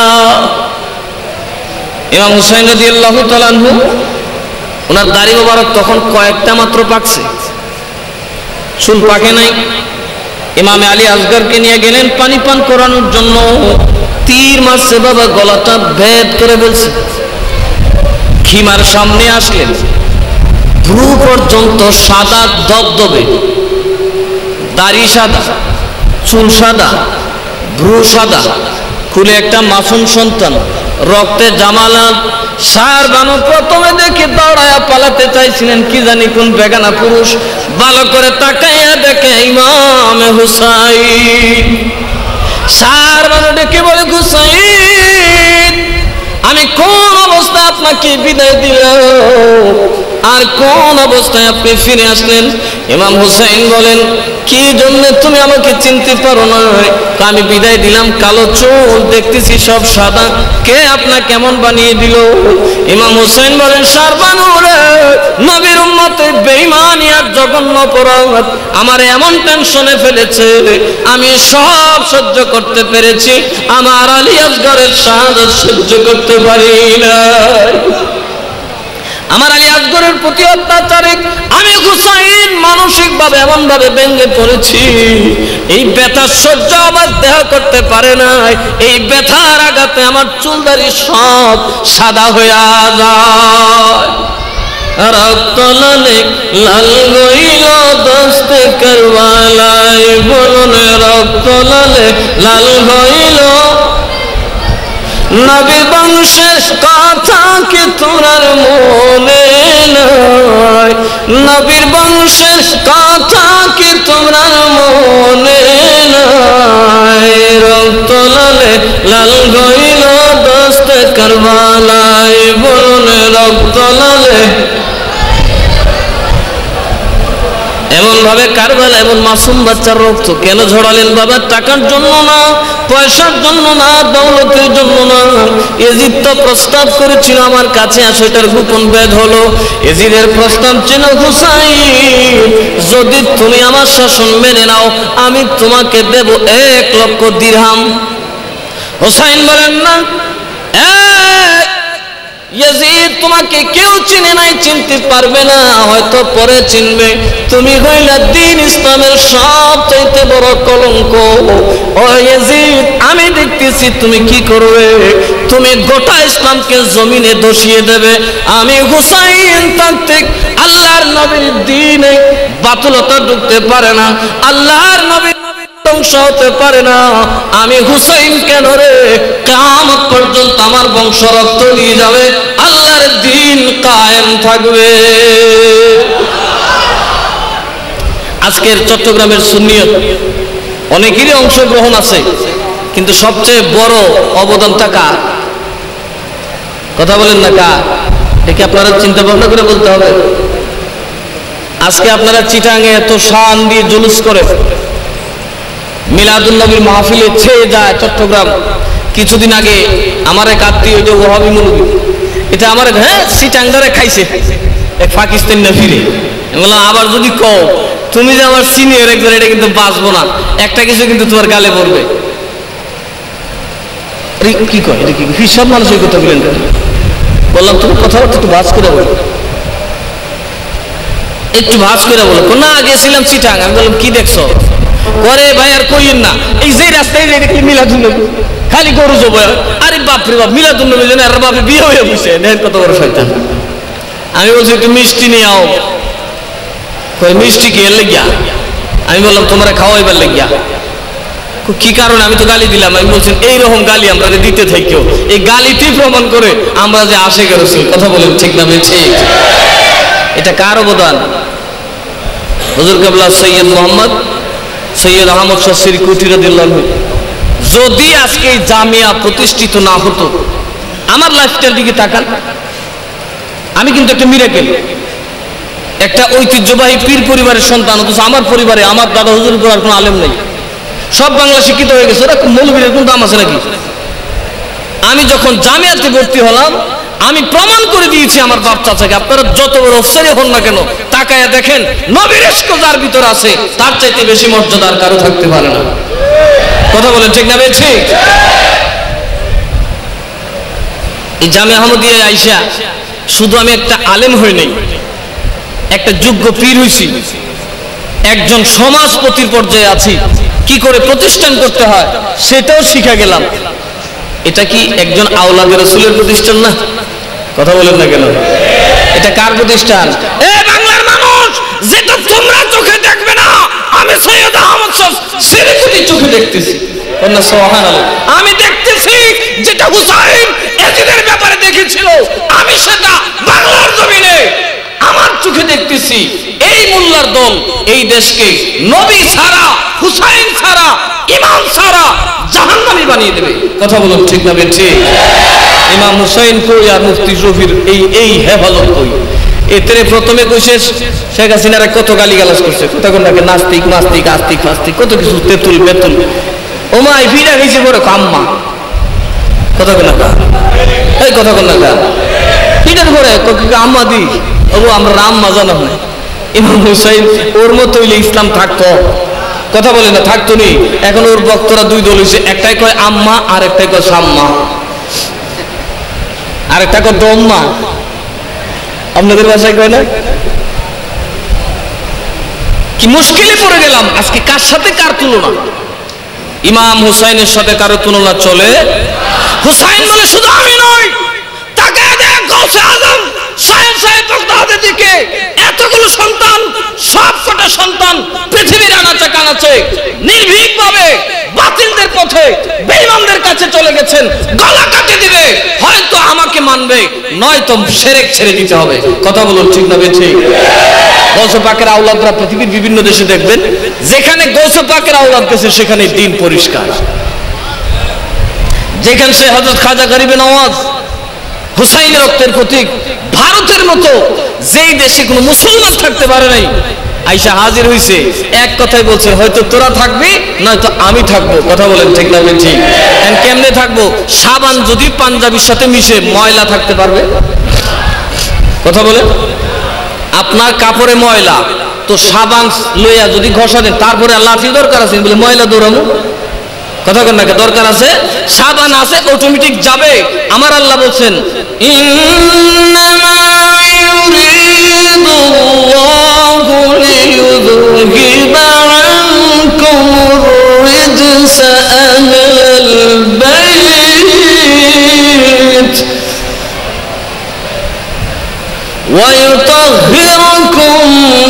ইমাম হুসাইন রাদিয়াল্লাহু তাআলা আনহু, ওনার দাড়ি মোবারক তখন কয়েকটা মাত্র পাকছে, চুল পাকে নাই। ইমামে আলী আসগরকে নিয়ে গেলেন পানি পান করানোর জন্য। তীর মারছে বাবা, গলাটা ভেদ করে বলছে। খিমার সামনে আসলেন, ভ্রু পর্যন্ত সাদা দবদবে, দাড়ি সাদা, চুল সাদা, ভ্রু সাদা, খুলে একটা মাসুম সন্তান, রক্তে জামালাত, সার বানু। প্রথমে দেখে দৌড়ায়া পালাতে চাইছিলেন, কি জানি কোন বেগানা পুরুষ ভালো করে তাকাইয়া দেখে ইমামে হুসাইন। সার বানু ডেকে বলে, হুসাইন, আমি কোন অবস্থায় আপনাকে বিদায় দিলাম, আর কোন অবস্থায় আপনি ফিরে আসলেন? ইমাম হুসাইন বলেন, কি জন্য তুমি আমাকে চিনতে পারো না? আমি বিদায় দিলাম, কালো চুল, দেখতেছি সব সাদা, কে আপনাকে কেমন বানিয়ে দিল? ইমাম হুসাইন বলেন, সারবানুরে, নবীর উম্মতের বেঈমানি আর জঘন্য অপরাধ আমার এমন টেনশনে ফেলেছে, আমি সব সহ্য করতে পেরেছি, আমার আলী আসগরের শাহাদাত সহ্য করতে পারি না। আমার আলী আসগরের প্রতি অত্যাচারে আমি হুসাইন মানসিক ভাবে এমন ভাবে ভেঙে পড়েছি, এই ব্যথা সহ্য আমার দেহ করতে পারে না। এই ব্যথার আঘাতে আমার চুলদারি সব সাদা হয়ে যায়। রক্ত লালে লাল গইল দস্তে কারবালায়, বলুন রক্ত লালে লাল গইল। নবী বংশের কথা কি তোরার মনে নাই? নবীর বংশের কথা কি তোমরার মনে নাই? রক্ত লালে লাল গইল দস্তে কারবালায়, বলুন রক্ত লালে। এমন ভাবে কারবালা, এমন মাসুম বাচ্চার রক্ত কেন ঝরালেন বাবা? টাকার জন্য না, পয়সার জন্য না, দৌলতের জন্য না। এজিদ তো প্রস্তাব করেছিল আমার কাছে আসো, এটার গোপন ভেদ হলো। এজিদের প্রস্তাব ছিল, হুসাইন, যদি তুমি আমার শাসন মেনে নাও, আমি তোমাকে দেব 1 লক্ষ দিরহাম। হুসাইন বলেন, না, ইয়াজিদ, তোমাকে কেউ চিনে নাই, চিনতে পারবে না, হয়তো পরে চিনবে। তুমি হইলা দ্বীন ইসলামের সবচাইতে বড় কলঙ্ক। ও ইয়াজিদ, আমি দেখতেছি তুমি কি করবে, তুমি গোটা ইসলামকে জমিনে ধসিয়ে দেবে। আমি হুসাইন তান্ত্রিক, আল্লাহর নবীর দ্বীনে বাতুলতা ঢুকতে পারে না, আল্লাহর নবীর ধ্বংস হতে পারে না। আমি হুসাইন কেন রে, কিয়ামত পর্যন্ত আমার বংশ রক্ত নিয়ে যাবে, আল্লাহর দ্বীন কায়েম থাকবে। আজকের চট্টগ্রামের সুন্নিয়ত অনেকেরই অংশগ্রহণ আছে, কিন্তু সবচেয়ে বড় অবদানটা কার? কথা বলেন না, কার? দেখে আপনারা চিন্তা ভাবনা করে বলতে হবে। আজকে আপনারা চিটাঙে এত শান দিয়ে জুলুস করে, মিলাদুন নবীর মাহফিলে ছেয়ে যায় চট্টগ্রাম। কিছুদিন আগে আমার এক আত্মীয়, যে ওহাবি মুলবি, এটা আমার চিটাংদারে খাইছে এক পাকিস্তানি না ফিরে। বললাম, আবার যদি কও তুমি যে আমার সিনিয়র একজন, এটা কিন্তু বাঁচবো না, একটা কিছু কিন্তু তোমার গালে পড়বে। কি কয়, এটা কি সব মানুষ ওই কথা বলেন? বললাম, তুমি কথাবার্তা একটু ভাজ করে বলো, একটু ভাজ করে বলো। না, গেছিলাম চিটাং। আমি বললাম, কি দেখছো? করে ভাই আর কইেন না, এই যে রাস্তায় দেখলি মিলাদুন নবী, খালি গরু জবাই। আরে বাপরে বাপ, মিলাদুন নবী জানে আর বাপে বিয়ে হয়ে বসে, দেখেন কত বড় শয়তান। আমি বলছি, একটু মিষ্টি নিয়ে আও। মিষ্টি কি এর লেগিয়া? আমি বললাম, তোমরা খাওয়াইবার লেগিয়া। কি কারণে? আমি তো গালি দিলাম। আমি বলছি, এইরকম গালি আমরা দিতে থাকিও, এই গালিটি প্রমাণ করে আমরা যে আশিক রাসূল। কথা বলেন ঠিক না? ঠিক। এটা কার অবদান? হুজুর কেবলা সৈয়দ মোহাম্মদ সৈয়দ আহমদ শাহ সিরকুটি রাদিয়াল্লাহু আনহু যদি আজকে এই জামিয়া প্রতিষ্ঠিত না হতো, আমার লাইফটার দিকে তাকান, আমি কিন্তু একটা মিরাকেল, একটা ঐতিহ্যবাহী পীর পরিবারের সন্তান, অথচ আমার পরিবারে আমার দাদা হুজুর উপর আর কোনো আলেম নেই, সব বাংলা শিক্ষিত হয়ে গেছে। ওরা মৌলবীর কোন দাম আছে নাকি? আমি যখন জামিয়াতে ভর্তি হলাম, আমি প্রমাণ করে দিয়েছি আমার বাপ চাচাকে। আপনারা যত বড় অফিসারই হন না কেন, তাকায়া দেখেন নবীর ইশক যার ভিতর আছে তার চাইতে বেশি মর্যাদার কারো থাকতে পারে না। কথা বলেন ঠিক না বেঠিক? এই জামে আহমদিয়া আইসা শুধু আমি একটা আলেম হই নাই, একটা যোগ্য পীর হইছি, একজন সমাজপতির পর্যায়ে আছি, কি করে প্রতিষ্ঠান করতে হয় সেটাও শিখা গেলাম। এটা কি একজন আওলাদে রাসূলের প্রতিষ্ঠান না? কথা বলেন না কেন? এটা কার প্রতিষ্ঠান? এ বাংলার মানুষ, যেটা তোমরা চোখে দেখবে না, আমি সৈয়দ আহমদ শাহ সিরিকুতি চোখে দেখতেছি। বলনা সুবহানাল্লাহ। আমি দেখতেছি যেটা হুসাইন এজিদের ব্যাপারে দেখেছিল, আমি সেটা বাংলার জমিনে আমার চোখে দেখতেছি। এই মোল্লার দল এই দেশকে নবী ছাড়া, হুসাইন ছাড়া, ইমাম ছাড়া জাহান্নামী বানিয়ে দেবে। কথা বলুন ঠিক না বেঠিক? ইমাম হুসাইন কই আর মুফতি শফির এই হেফাজত কই? এতে প্রথমে কইছে শেখ হাসিনারা কত গালিগালাজ করছে, কত কোনটাকে নাস্তিক নাস্তিক আস্তিক ফাস্তিক কত কিছু তেতুল বেতুল। ওমা এই ভিড়া হয়েছে বড় কাম্মা। কথা কোন না এই কথা কোন না ভিড়ার পরে আম্মা দি ও আমরা রাম মাজানো হয়। ইমাম হুসাইন ওর মতো হইলে ইসলাম থাকতো। কথা বলে না থাকতো নি। এখন ওর বক্তরা দুই দল হয়েছে, একটাই কয় আম্মা আর একটাই কয় সাম্মা, আর একটা কয় দম্মা। আপনাদের বাসায় কয় না? কি মুশকিলে পড়ে গেলাম আজকে। কার সাথে কার তুলনা? ইমাম হুসাইনের সাথে কারো তুলনা চলে? হুসাইন মানে শুধু আমি নই, তাকে দেখ গাউসে আজম সাহেব সাহেব বাগদাদের দিকে এতগুলো সন্তান, সবকটা সন্তান পৃথিবীর আনাচে কানাচে নির্ভীকভাবে বাতিলদের পথে বেঈমানদের কাছে চলে গেছেন। গলা কাটে দিবে, হয়তো আমাকে মানবে, নয়তো শিরক ছেড়ে দিতে হবে। কথা বলুন ঠিক না বেঠিক? গৌসে পাকের আওলাদরা পৃথিবীর বিভিন্ন দেশে দেখবেন, যেখানে গৌসে পাকের আওলাদ গেছে সেখানে দিন পরিষ্কার। যেখানে সে হযরত খাজা গরিবে নওয়াজ হুসাইনের রক্তের প্রতীক, ভারতের মতো যেই দেশে কোনো মুসলমান থাকতে পারে নাই, আইসা হাজির হইছে, এক কথাই বলছে হয়তো তোরা থাকবি নয়তো আমি থাকবো। কথা বলেন ঠিক না বেঠিক? কেমনে থাকবো? সাবান যদি পাঞ্জাবির সাথে মিশে ময়লা থাকতে পারবে? কথা বলে আপনার কাপড়ে ময়লা, তো সাবান লইয়া যদি ঘষা দেন তারপরে লাঠি দরকার আছে বলে ময়লা দৌড়াবো? কথা কন না, দরকার আছে? সাবান আছে অটোমেটিক যাবে। আমার আল্লাহ বলছেন ইন্নামা ইউরিদুল্লাহু লিইয়ুযহিবা আনকুমুর রিজসা আহলাল বাইত ওয়া ইউতাহহিরুকুম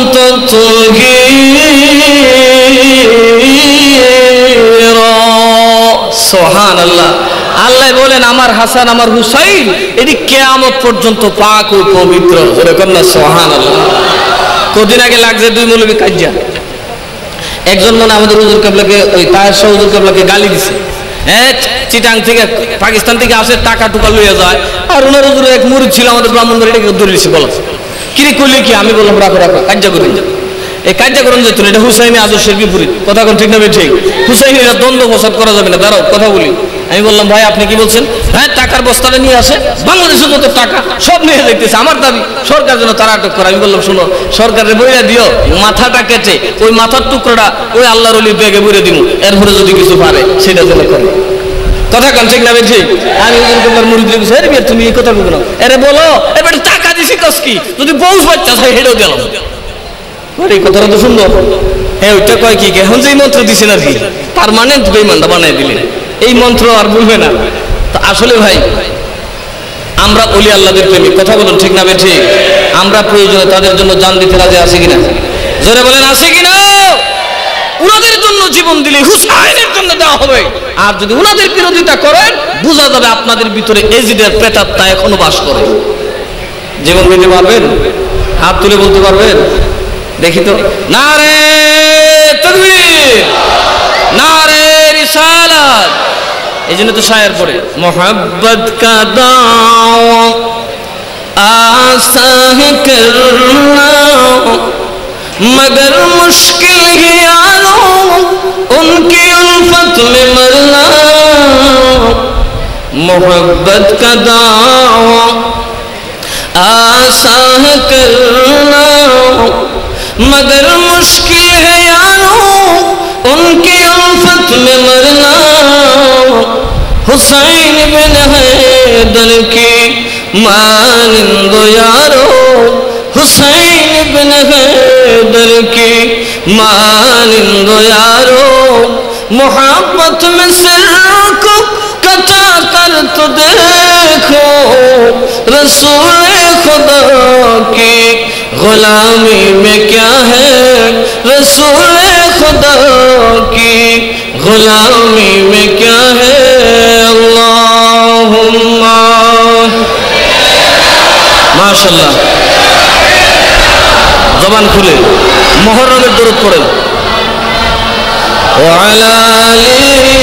তাতহীরা। সুবহানাল্লাহ। আল্লাহ বলেন আমার হাসান আমার হুসাইন এটি কিয়ামত পর্যন্ত পাক ও পবিত্র। এরকম না? সুবহানাল্লাহ। কদিন আগে লাগছে দুই মৌলবী কাজিয়া। একজন মনে আমাদের হুজুর কেবলাকে, ওই তাহের শাহ হুজুর কেবলাকে গালি দিছে। চিটাং থেকে পাকিস্তান থেকে আসে টাকা টুকা লইয়া যায়, আর ওনার হুজুর এক মুরিদ ছিল আমাদের ব্রাহ্মণবাড়িটাকে ধরে দিছে। বলো কিরে কইলে কি? আমি বললাম রাখো রাখো, কাজ্জা করে এই কার্যক্রম যেত না, এটা হুসাইনি আদর্শের বিপরীত। কথা কোন ঠিক না ঠিক? হুসাইনিরা দ্বন্দ্ব ফসাদ করা যাবে না। দাঁড়াও কথা বলি। আমি বললাম ভাই আপনি কি বলছেন? হ্যাঁ টাকার বস্তাটা নিয়ে আসে, বাংলাদেশের যত টাকা সব নিয়ে যাইতেছে। আমার দাবি সরকার যেন তারা আটক করে। আমি বললাম শোনো, সরকারের বইয়া দিও, মাথাটা কেটে ওই মাথার টুকরোটা ওই আল্লাহর ওলির ব্যাগে বইরে দিব, এরপরে যদি কিছু পারে সেটা যেন করে। কথা কান ঠিক না ঠিক? আমি তোমার মুড়ি দিয়ে বুঝে তুমি এই কথা বলো, এরে বলো এবার টাকা দিছি কস কি, যদি বউ বাচ্চা চাই হেঁটেও দিলাম। এই কথাটা তো সুন্দর। হ্যাঁ ওইটা কয় কি এখন যে মন্ত্র দিছে না কি পার্মানেন্ট বেঈমানটা বানাই দিলেন, এই মন্ত্র আর বলবে না। তো আসলে ভাই আমরা ওলি আল্লাহদের প্রেমিক। কথা বলুন ঠিক না ঠিক? আমরা প্রয়োজনে তাদের জন্য জান দিতে রাজি আছি কিনা? জোরে বলেন আছে কিনা? উনাদের জন্য জীবন দিলে হুসাইনের জন্য দেওয়া হবে। আর যদি উনাদের বিরোধিতা করেন বোঝা যাবে আপনাদের ভিতরে এজিদের প্রেতাত্মা এখনো বাস করে। জীবন দিতে পারবেন? হাত তুলে বলতে পারবেন? দেখি তো। নারে তাকবীর, নারে রিসালাত। এই জন্য তো শায়ের পড়ে মোহাব্বত কা দাওয়া आसा है करना मगर मुश्किल ही यारों उनकी उल्फत में मरना मोहब्बत का दावा आसान करना मगर मुश्किल है यारो उनकी उल्फत में मरना। हुसैन बिन हैदर की मानिंदो यारो हुसैन बिन हैदर की मानिंदो यारो। मोहब्बत में सिर को कटा कर तो देखो रसूल खुदा की गुलामी में क्या है, रसूल खुदा की गुलामी में क्या है। अल्लाहुम्मा माशाल्लाह जबान खुले मुहर्रमेर दरूद पढ़ेन। ওয়ালা আলি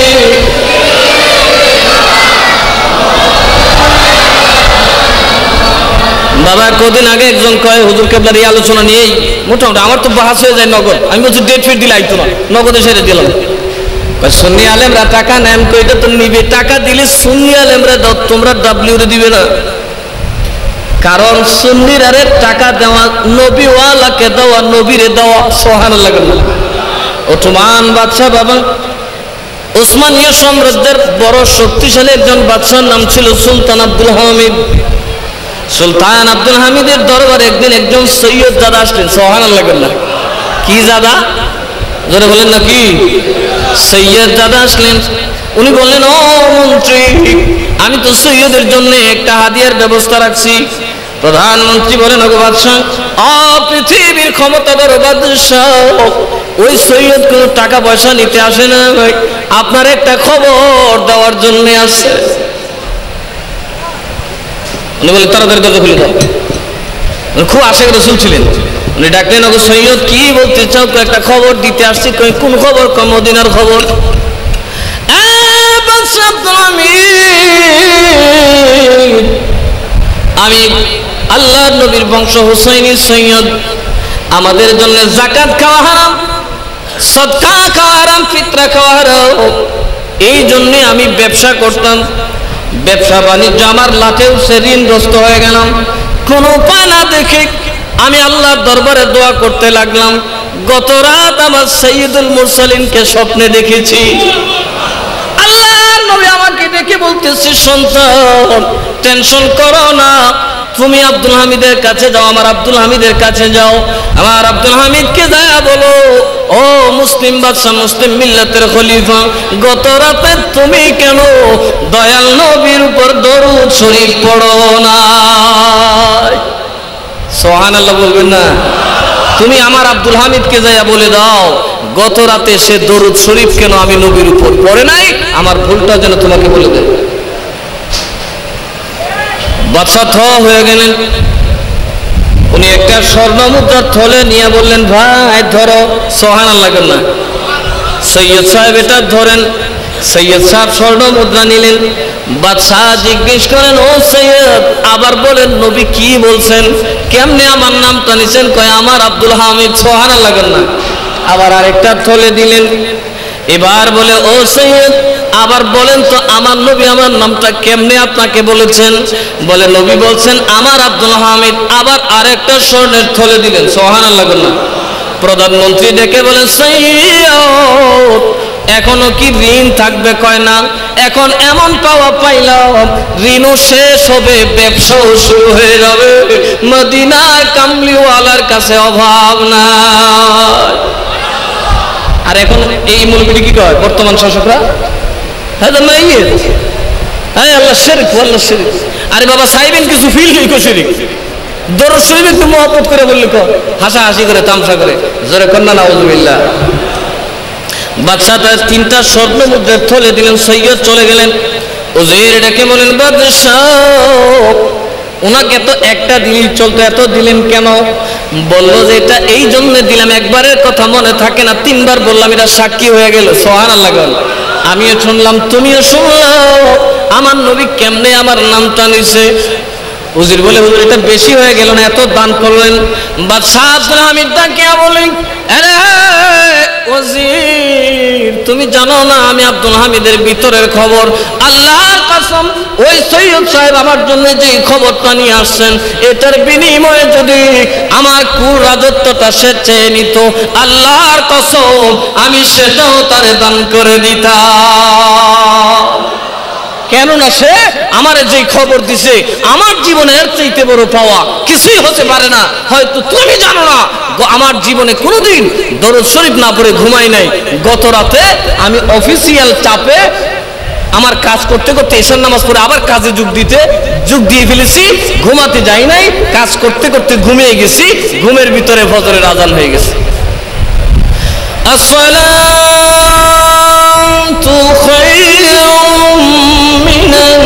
বাবা কদিন আগে একজন কয় হুজুর কেবলার এই আলোচনা নিয়েই মোটামুটি আমার তো বাহাস হয়ে যায় নগদ। আমি বলছি ডেট ফিট দিলে আইতো না, নগদে সেরে দিলাম। সুন্নি আলেমরা টাকা নেন কইটা তো নিবে, টাকা দিলে সুন্নি আলেমরা তোমরা ডাব্লিউরে দিবে না। কারণ সুন্নির আরে টাকা দেওয়া নবীওয়ালাকে দেওয়া নবীরে দেওয়া সুবহানাল্লাহ। ওসমান বাদশাহ বাবা উসমানীয় সাম্রাজ্যের বড় শক্তিশালী একজন বাদশার নাম ছিল সুলতান আব্দুল হামিদ। সুলতান আব্দুল হামিদের দরবারে একদিন একজন সৈয়দ দাদা আসলেন। সুবহানাল্লাহ। কি দাদা জোরে বলেন না কি? সৈয়দ দাদা আসলেন। উনি বললেন, ও মন্ত্রী, আমি তো সৈয়দের জন্য একটা হাদিয়ার ব্যবস্থা রাখছি। প্রধানমন্ত্রী বলেন, ওগো বাদশাহ, পৃথিবীর ক্ষমতাধর বাদশাহ, ওই সৈয়দ কোনো টাকা পয়সা নিতে আসে না, আপনার একটা খবর দেওয়ার জন্য আসছে। উনি বলে, তাড়াতাড়ি দরজা খুলে দাও। খুব আশেক রাসূল ছিলেন। উনি ডাকলেন, ওগো সৈয়দ, কি বলতে চাও? একটা খবর দিতে আসছি। কোন খবর? মদিনার খবর। আমি আল্লাহর নবীর বংশ হুসাইনি সৈয়দ, আমাদের জন্য যাকাত খাওয়া হারাম, সদকা খাওয়া হারাম, ফিতরা খাওয়া হারাম। এই জন্য আমি ব্যবসা করতাম, ব্যবসা বাণিজ্য আমার লাঠেও সে ঋণগ্রস্ত হয়ে গেলাম। কোন উপায় না দেখে আমি আল্লাহর দরবারে দোয়া করতে লাগলাম। গত রাত আমার সাইয়্যিদুল মুরসালিনকে স্বপ্নে দেখেছি। আল্লাহর নবী আমাকে দেখে বলতেছে, সন্তান টেনশন করো না, তুমি আব্দুল হামিদের কাছে যাও, আমার আব্দুল হামিদের কাছে যাও। আমার আব্দুল হামিদকে যায়া বলো, ও মুসলিম বাদশা, মুসলিম মিল্লাতের খলিফা, গত রাতে তুমি কেন দয়াল নবীর উপর দরুদ শরীফ পড়ো না? সুবহানাল্লাহ বলবেন না? তুমি আমার আব্দুল হামিদকে যাইয়া বলে দাও, গত রাতে সে দরুদ শরীফ কেন আমি নবীর উপর পড়ে নাই, আমার ভুলটা যেন তোমাকে বলে দেয়। বাদশা থ হয়ে গেলেন। উনি একটা স্বর্ণ মুদ্রার থলে নিয়ে বললেন, ভাই ধরো। সুবহানাল্লাহ না? সৈয়দ সাহেব এটা ধরেন। সৈয়দ সাহেব স্বর্ণ মুদ্রা নিলেন। বাদশাহ জিজ্ঞেস করেন, ও সৈয়দ, আবার বলেন নবী কি বলছেন? কেমনে আমার নামটা নিছেন? কয় আমার আব্দুল হামিদ। সুবহানাল্লাহ না? আবার আরেকটা থলে দিলেন। এবার বলে, ও সৈয়দ, আবার বলেন তো আমার নবী আমার নামটা কেমনে আপনাকে বলেছেন? বলে, নবী বলছেন আমার আব্দুল হামিদ। আবার আরেকটা স্বর্ণের থলে দিলেন। সুবহানাল্লাহ না? প্রধানমন্ত্রী ডেকে বলেন, সৈয়দ, এখনো কি ঋণ থাকবে? কয় না, এখন এমন পাওয়া পাইলাম, ঋণও শেষ হবে, ব্যবসাও শুরু হয়ে যাবে, মদিনার কামলিওয়ালার কাছে অভাব নাই। আর এখন এই মৌলবীটি কি কয় বর্তমান শাসকরা? হ্যাঁ আল্লাহ শিরক, আল্লাহ শিরক। আরে বাবা, চাইবেন কিছু ফিল কি শিরক? দরুদ শরীফ একটু মহব্বত করে বললি, হাসাহাসি করে, তামসা করে, জোরে কন্যা নাউজুবিল্লাহ। বাদশাহ তার তিনটা স্বর্ণ মুদ্রার থলে দিলেন। সৈয়দ চলে গেলেন। উজির ডেকে বলেন, বাদশাহ, ওনাকে তো একটা দিলেই চলতো, এত দিলেন কেন? বললো যে এটা এই জন্য দিলাম, একবারের কথা মনে থাকে না, তিনবার বললাম, এটা সাক্ষী হয়ে গেল। সুবহানাল্লাহ। আমিও শুনলাম, তুমিও শুনলাম, আমার নবী কেমনে আমার নামটা নিছে। উজির বলে, হুজুর এটা বেশি হয়ে গেল না, এত দান করলেন। বাদশাহ আব্দুল হামিদ ডাকিয়া বলেন, আরে উজির, তুমি জানো না আমি আব্দুল হামিদের ভিতরের খবর? আল্লাহর কসম, ওই সৈয়দ সাহেব আমার জন্য যে খবরটা নিয়ে আসছেন, এটার বিনিময়ে যদি আমার কুল রাজত্বটা সে চেয়ে নিত, আল্লাহর কসম আমি সেটাও তারে দান করে দিতাম। কেননা সে আমারে যে খবর দিছে, আমার জীবনের চাইতে বড় পাওয়া কিছুই হতে পারে না। হয়তো তুমি জানো না, আমার জীবনে কোনোদিন দরুদ শরীফ না পড়ে ঘুমাই নাই। গত রাতে আমি অফিসিয়াল চাপে আমার কাজ করতে করতে এশার নামাজ পড়ে আবার কাজে যোগ দিয়ে ফেলেছি, ঘুমাতে যাই নাই, কাজ করতে করতে ঘুমিয়ে গেছি, ঘুমের ভিতরে ফজরের আজান হয়ে গেছে। আসসালাতু খায়রুম মিনান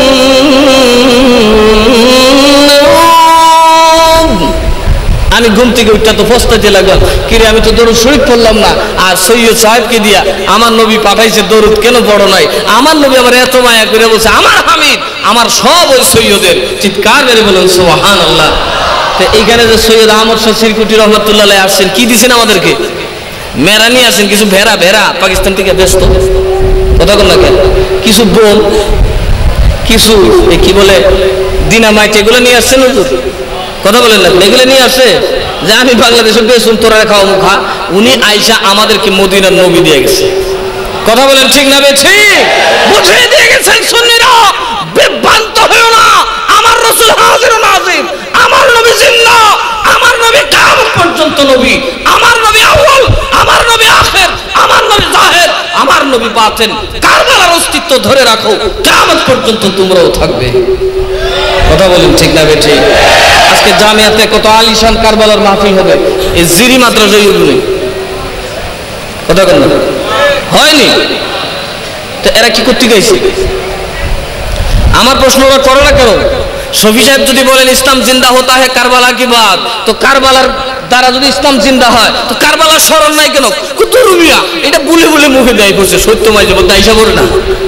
নাওম। আমি ঘুম থেকে উঠতে তো ফস্তাতে লাগলাম, কিরে আমি তো দরুদ শরীফ পড়লাম না। আর সৈয়দ সাহেবকে দিয়া আমার নবী পাঠাইছে, দরুদ কেন পড়ো নাই? আমার নবী আবার এত মায়া করে বলছে, আমার হামিদ আমার সব ওই সৈয়দের। চিৎকার মেরে বলেন সুবহানাল্লাহ। তো এইখানে যে সৈয়দ আহমদ শাহ সিরকুটি রহমতুল্লাহ আলাইহি আসছেন, কি দিছেন আমাদেরকে? মেরা নিয়ে আসেন, কিছু ভেড়া পাকিস্তান থেকে ব্যস্ত কথা বল না কেন, কিছু বোম, কিছু কি বলে ডিনামাইট, এগুলো নিয়ে আসছেন হুজুর, কথা বলেন না, এগুলো নিয়ে আসছে যে আমি বাংলাদেশে বেসুন তোরা খাওয়া মুখা। উনি আইসা আমাদেরকে মদিনার নবী দিয়ে গেছে, কথা বলেন ঠিক না বেঠি? বুঝিয়ে দিয়ে গেছেন সুন্নিরা, বিভ্রান্ত হয়েও না। আমার রাসূল হাজির নাজির, আমার নবী জিন্দা, আমার নবী কিয়ামত পর্যন্ত নবী, আমার নবী আউয়াল, আমার নবী আখির, আমার নবী জাহির, আমার নবী বাতিন। কারবালার অস্তিত্ব ধরে রাখো, কিয়ামত পর্যন্ত তোমরাও থাকবে, কথা বলেন ঠিক না বেঠি? আজকে জামিয়াতে কত আলিশান কারবালার মাহফিল হবে, এই জিরি মাদ্রাসায় উঠবে, কথা বলেন না, হয়নি? তো এরা কি করতে গেছে? আমার প্রশ্ন ওরা করে না কেন? শফি সাহেব যদি বলেন ইসলাম জিন্দা হতা হয় কারবালা কি বাত, তো কারবালার দ্বারা যদি ইসলাম জিন্দা হয় তো কারবালার স্মরণ নাই কেন? কত রুমিয়া এটা বলে বলে মুখে দেয় বসে, সত্যময় যে বলতে আইসা করে না।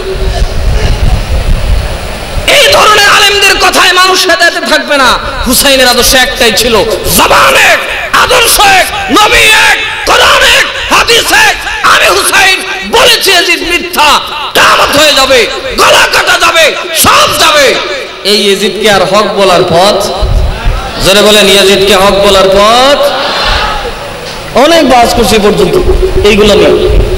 এই ধরনের আলেমদের কথায় মানুষ হেদায়েতে থাকবে না। হুসাইনের আদর্শ একটাই ছিল, জবান এক, আদর্শ এক, নবী এক, কোরআন এক, হাদিস এক। আমি হুসাইন বলেছি ইয়াজিদ মিথ্যা, কিয়ামত হয়ে যাবে, গলা কাটা যাবে, সব যাবে। এই ইয়াজিদকে আর হক বলার পথ, জোরে বলেন, ইয়াজিদকে হক বলার পথ অনেক বাস করছে পর্যন্ত এইগুলো নিয়ে।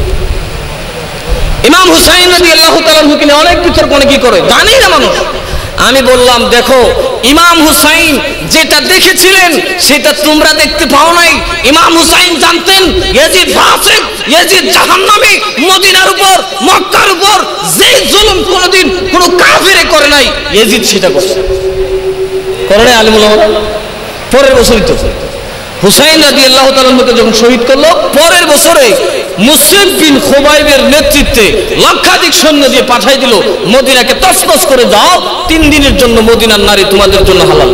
ইমাম হুসাইন রাদিয়াল্লাহু তাআলা হুকিনে অনেক বিতর্ক অনেকে করে, জানি না মানুষ। আমি বললাম দেখো, ইমাম হুসাইন যেটা দেখেছিলেন সেটা তোমরা দেখতে পাও নাই। ইমাম হুসাইন জানতেন ইয়াজিদ ফাসিক, ইয়াজিদ জাহান্নামী। মদিনার উপর, মক্কার উপর যে জুলুম কোনোদিন কোনো কাফিরে করে নাই, ইয়াজিদ সেটা করছে, করে নাই আলিমুল ওলামা। পরের বছরই তো হুসাইন রাদিয়াল্লাহু তাআলাকে যখন শহীদ করলো, পরের বছরে মুসলিম বিন খুবাইবের নেতৃত্বে লক্ষাধিক সৈন্য দিয়ে পাঠাই দিল, মদিনাকে তছনছ করে যাও, 3 দিনের জন্য মদিনার নারী তোমাদের জন্য হালাল।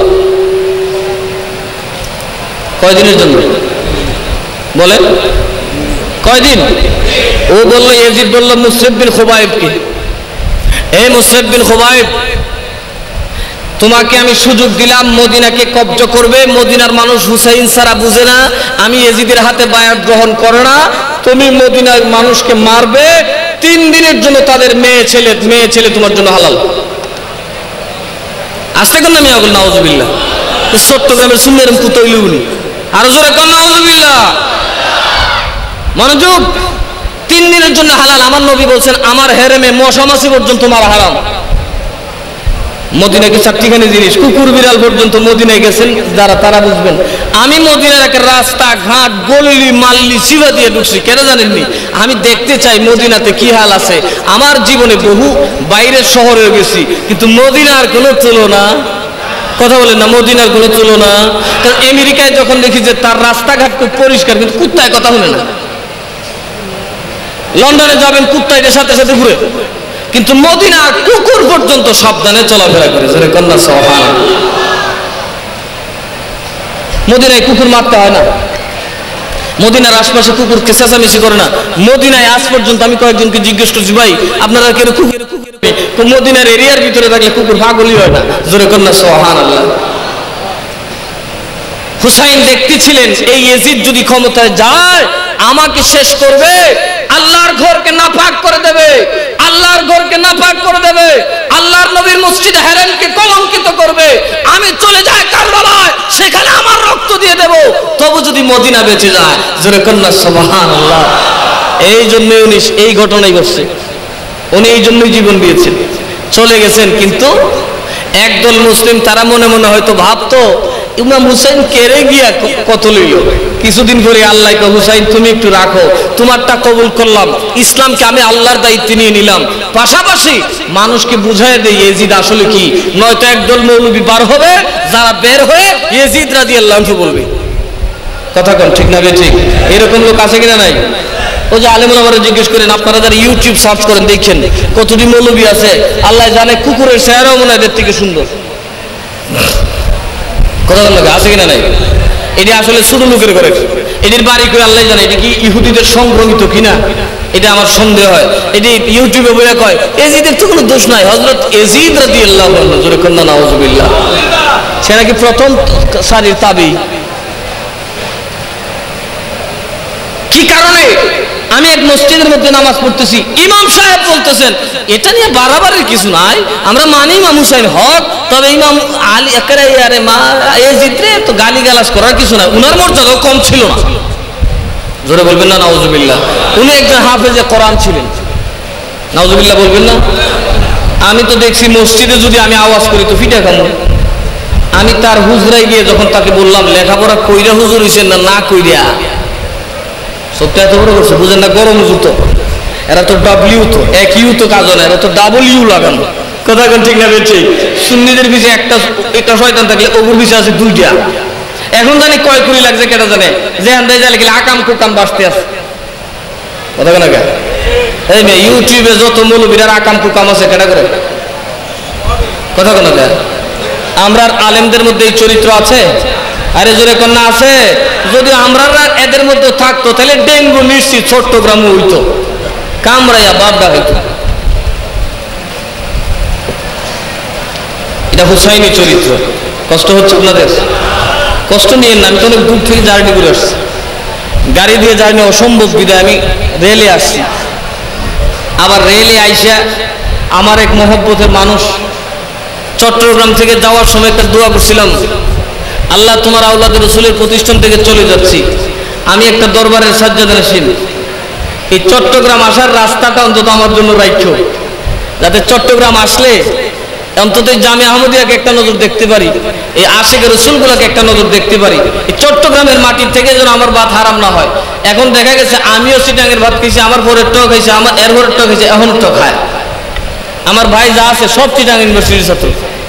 কয়দিনের জন্য বলেন? কয়দিন? ও বলল, ইয়াজিদ বলল মুসলিম বিন খুবাইবকে, এই মুসলিম বিন খুবাইব, তোমাকে আমি সুযোগ দিলাম, মদিনাকে কব্জা করবে। মদিনার মানুষ হুসাইন ছাড়া বুঝে না, আমি ইয়াজিদের হাতে বায়াত গ্রহণ করে না। তুমি মদিনার মানুষকে মারবে, 3 দিনের জন্য তাদের মেয়ে ছেলে তোমার জন্য হালাল। আসতে কেন আমি আগুল নাউজুবিল্লাহ। চট্টগ্রামের সুন্নারম কুতইলি উনি আর জোরে কর নাউজুবিল্লাহ। মনোযোগ, 3 দিনের জন্য হালাল। আমার নবী বলছেন আমার হেরেমে মশা মাছি পর্যন্ত মারা হারাম। মদিনাকে 4টিখানি জিনিস, কুকুর বিড়াল পর্যন্ত মদিনায় গেছেন যারা, তারা বুঝবেন। আমি মদিনার একটা রাস্তা ঘাট গলি মাল্লি সিবা দিয়ে ঢুকছি, কেন জানেননি? আমি দেখতে চাই মদিনাতে কি হাল আছে। আমার জীবনে বহু বাইরের শহরে গেছি, কিন্তু মদিনার কোনো তুলনা, কথা বলেন না, মদিনার কোনো তুলনা। কারণ আমেরিকায় যখন দেখি যে তার রাস্তাঘাট খুব পরিষ্কার, কিন্তু কুত্তায় কথা বলে না। লন্ডনে যাবেন, কুত্তাইদের সাথে সাথে ঘুরে, কিন্তু মদিনার কুকুর পর্যন্ত সাবধানে চলাফেরা করে। কন্যা সুবহানাল্লাহ। মদিনায় কুকুর মারতে হয় না, মদিনার আশপাশে কুকুরকে চেঁচামেচি করে না। মদিনায় আজ পর্যন্ত আমি কয়েকজনকে জিজ্ঞেস করছি, ভাই আপনারা কেন কুকুর, মদিনার এরিয়ার ভিতরে থাকলে কুকুর পাগলই হয় না। জোরে কন্যা সুবহানাল্লাহ। হুসাইন দেখতেছিলেন এই ইয়াজিদ যদি ক্ষমতায় যায় আমাকে শেষ করবে, আল্লাহর ঘরকে নাপাক করে দেবে, আল্লাহর ঘরকে নাপাক করে দেবে। আল্লাহর নবীর মসজিদ হারামকে কলঙ্কিত করবে, আমি চলে যাই কারবালায়, সেখানে আমার রক্ত দিয়ে দেব, তবু যদি মদিনা বেঁচে যায়। জোরে কন্যা সুবহানাল্লাহ। এই জন্যই উনি এই ঘটনাই ঘটছে, উনি এই জন্যই জীবন দিয়েছেন, চলে গেছেন। কিন্তু একদল মুসলিম তারা মনে মনে হয়তো ভাবতো ইমাম হুসাইন কেড়ে গিয়া কত লইল। কিছুদিন পরে আল্লাহ কে হুসাইন তুমি একটু রাখো, তোমারটা কবুল করলাম, ইসলামকে আমি আল্লাহর দায়িত্ব নিয়ে নিলাম, পাশাপাশি মানুষকে বুঝাই দেই ইয়াজিদ আসলে কি। নয়তো একদল মৌলবী বার হবে, যারা বের হয়ে ইয়াজিদ রাদিয়াল্লাহু আনহু বলবে। কথা কোন ঠিক না ঠিক? এরকম লোক আছে কিনা নাই? ওই যে আলেমুল আমারে জিজ্ঞেস করেন, আপনারা যারা ইউটিউব সার্চ করেন দেখছেন কতটি মৌলবী আছে, আল্লাহ জানে কুকুরের চেহারাও মনে হয় এদের থেকে সুন্দর। কথা বললো আছে কিনা নাই? এটা আসলে ছোট লোকের করে, এদের বাড়ি করে আল্লাহ জানে। এটা কি ইহুদিদের সংক্রমিত কিনা, এটা আমার সন্দেহ হয়। এটি ইউটিউবে বলে কয় এজিদের তো কোনো দোষ নাই, হযরত ইয়াজিদ রাদিয়াল্লাহু আনহু, জোরে কন্না নাউযুবিল্লাহ, সে নাকি প্রথম সারির তাবী। কি কারণে? আমি এক মসজিদের মধ্যে নামাজ পড়তেছি, ইমাম সাহেব বলতেছেন এটা নিয়ে বাড়াবাড়ির কিছু নাই, আমরা মানি ইমাম হুসাইন হক, তবে ইমাম আলী একেবারে আরে মা ইয়াজিদ রে তো গালিগালাজ করার কিছু নাই, উনার মর্যাদাও কম ছিল না। জোরে বলবেন না নাউযুবিল্লাহ। উনি একজন হাফেজে কোরআন ছিলেন, নাউযুবিল্লাহ বলবেন না? আমি তো দেখছি মসজিদে যদি আমি আওয়াজ করি তো ফিটা খাবো। আমি তার হুজরায় গিয়ে যখন তাকে বললাম লেখাপড়া কইরা হুজুর হইছেন না কইরা, সত্যি এত বড় করছে বুঝেন না, গরম জুতো, এরা তো ডাব্লিউ তো এক ইউ তো কাজ হয় না, এরা তো ডাবল ইউ লাগানো। কথা কোন ঠিক না ঠিক? সুন্নিদের পিছে একটা শয়তান থাকলে ওগুর পিছে আছে দুইটা। এখন জানি কয় কুড়ি লাগছে কেটা জানে, যে আন্দাজ জানে গেলে আকাম কুকাম বাঁচতে আছে। কথা কেন কে এই মেয়ে ইউটিউবে যত মৌলবীরা আকাম কুকাম আছে কেটা করে? কথা কেন কে? আমরা আলেমদের মধ্যে এই চরিত্র আছে? আরে জোরে কন্যা আছে? যদি আমরা এদের মধ্যে থাকতো তাহলে ডেঙ্গু নিশ্চিত চট্টগ্রামে হইতো, কামড়াইয়া বাপডা হইতো। এটা হুসাইনি চরিত্র। কষ্ট হচ্ছে আপনাদের? কষ্ট নিয়ে না, আমি তো অনেক দূর থেকে জার্নি করে আসছি, গাড়ি দিয়ে জার্নি অসম্ভব বিদায় আমি রেলে আসছি। আবার রেলে আইসা আমার এক মহব্বতের মানুষ চট্টগ্রাম থেকে যাওয়ার সময় একটা দোয়া করছিলাম, আল্লাহ তোমার আওলাদ রাসূলের প্রতিষ্ঠান থেকে চলে যাচ্ছি, আমি একটা দরবারের সাজ্জাদানশীন, এই চট্টগ্রাম আসার রাস্তাটা অন্তত আমার জন্য রাখো, যাতে চট্টগ্রাম আসলে অন্তত জামে আহমদিয়াকে একটা নজর দেখতে পারি, এই আশিকের রাসূলগুলোকে একটা নজর দেখতে পারি, এই চট্টগ্রামের মাটির থেকে যেন আমার ভাত হারাম না হয়। এখন দেখা গেছে আমিও চিটাঙের ভাত খাইছি, আমার পরের টক খাইছে, আমার এর পরের টক খাইছে, এখন টক খায়। আমার ভাই যা আছে সব চিটাং ইউনিভার্সিটির ছাত্র।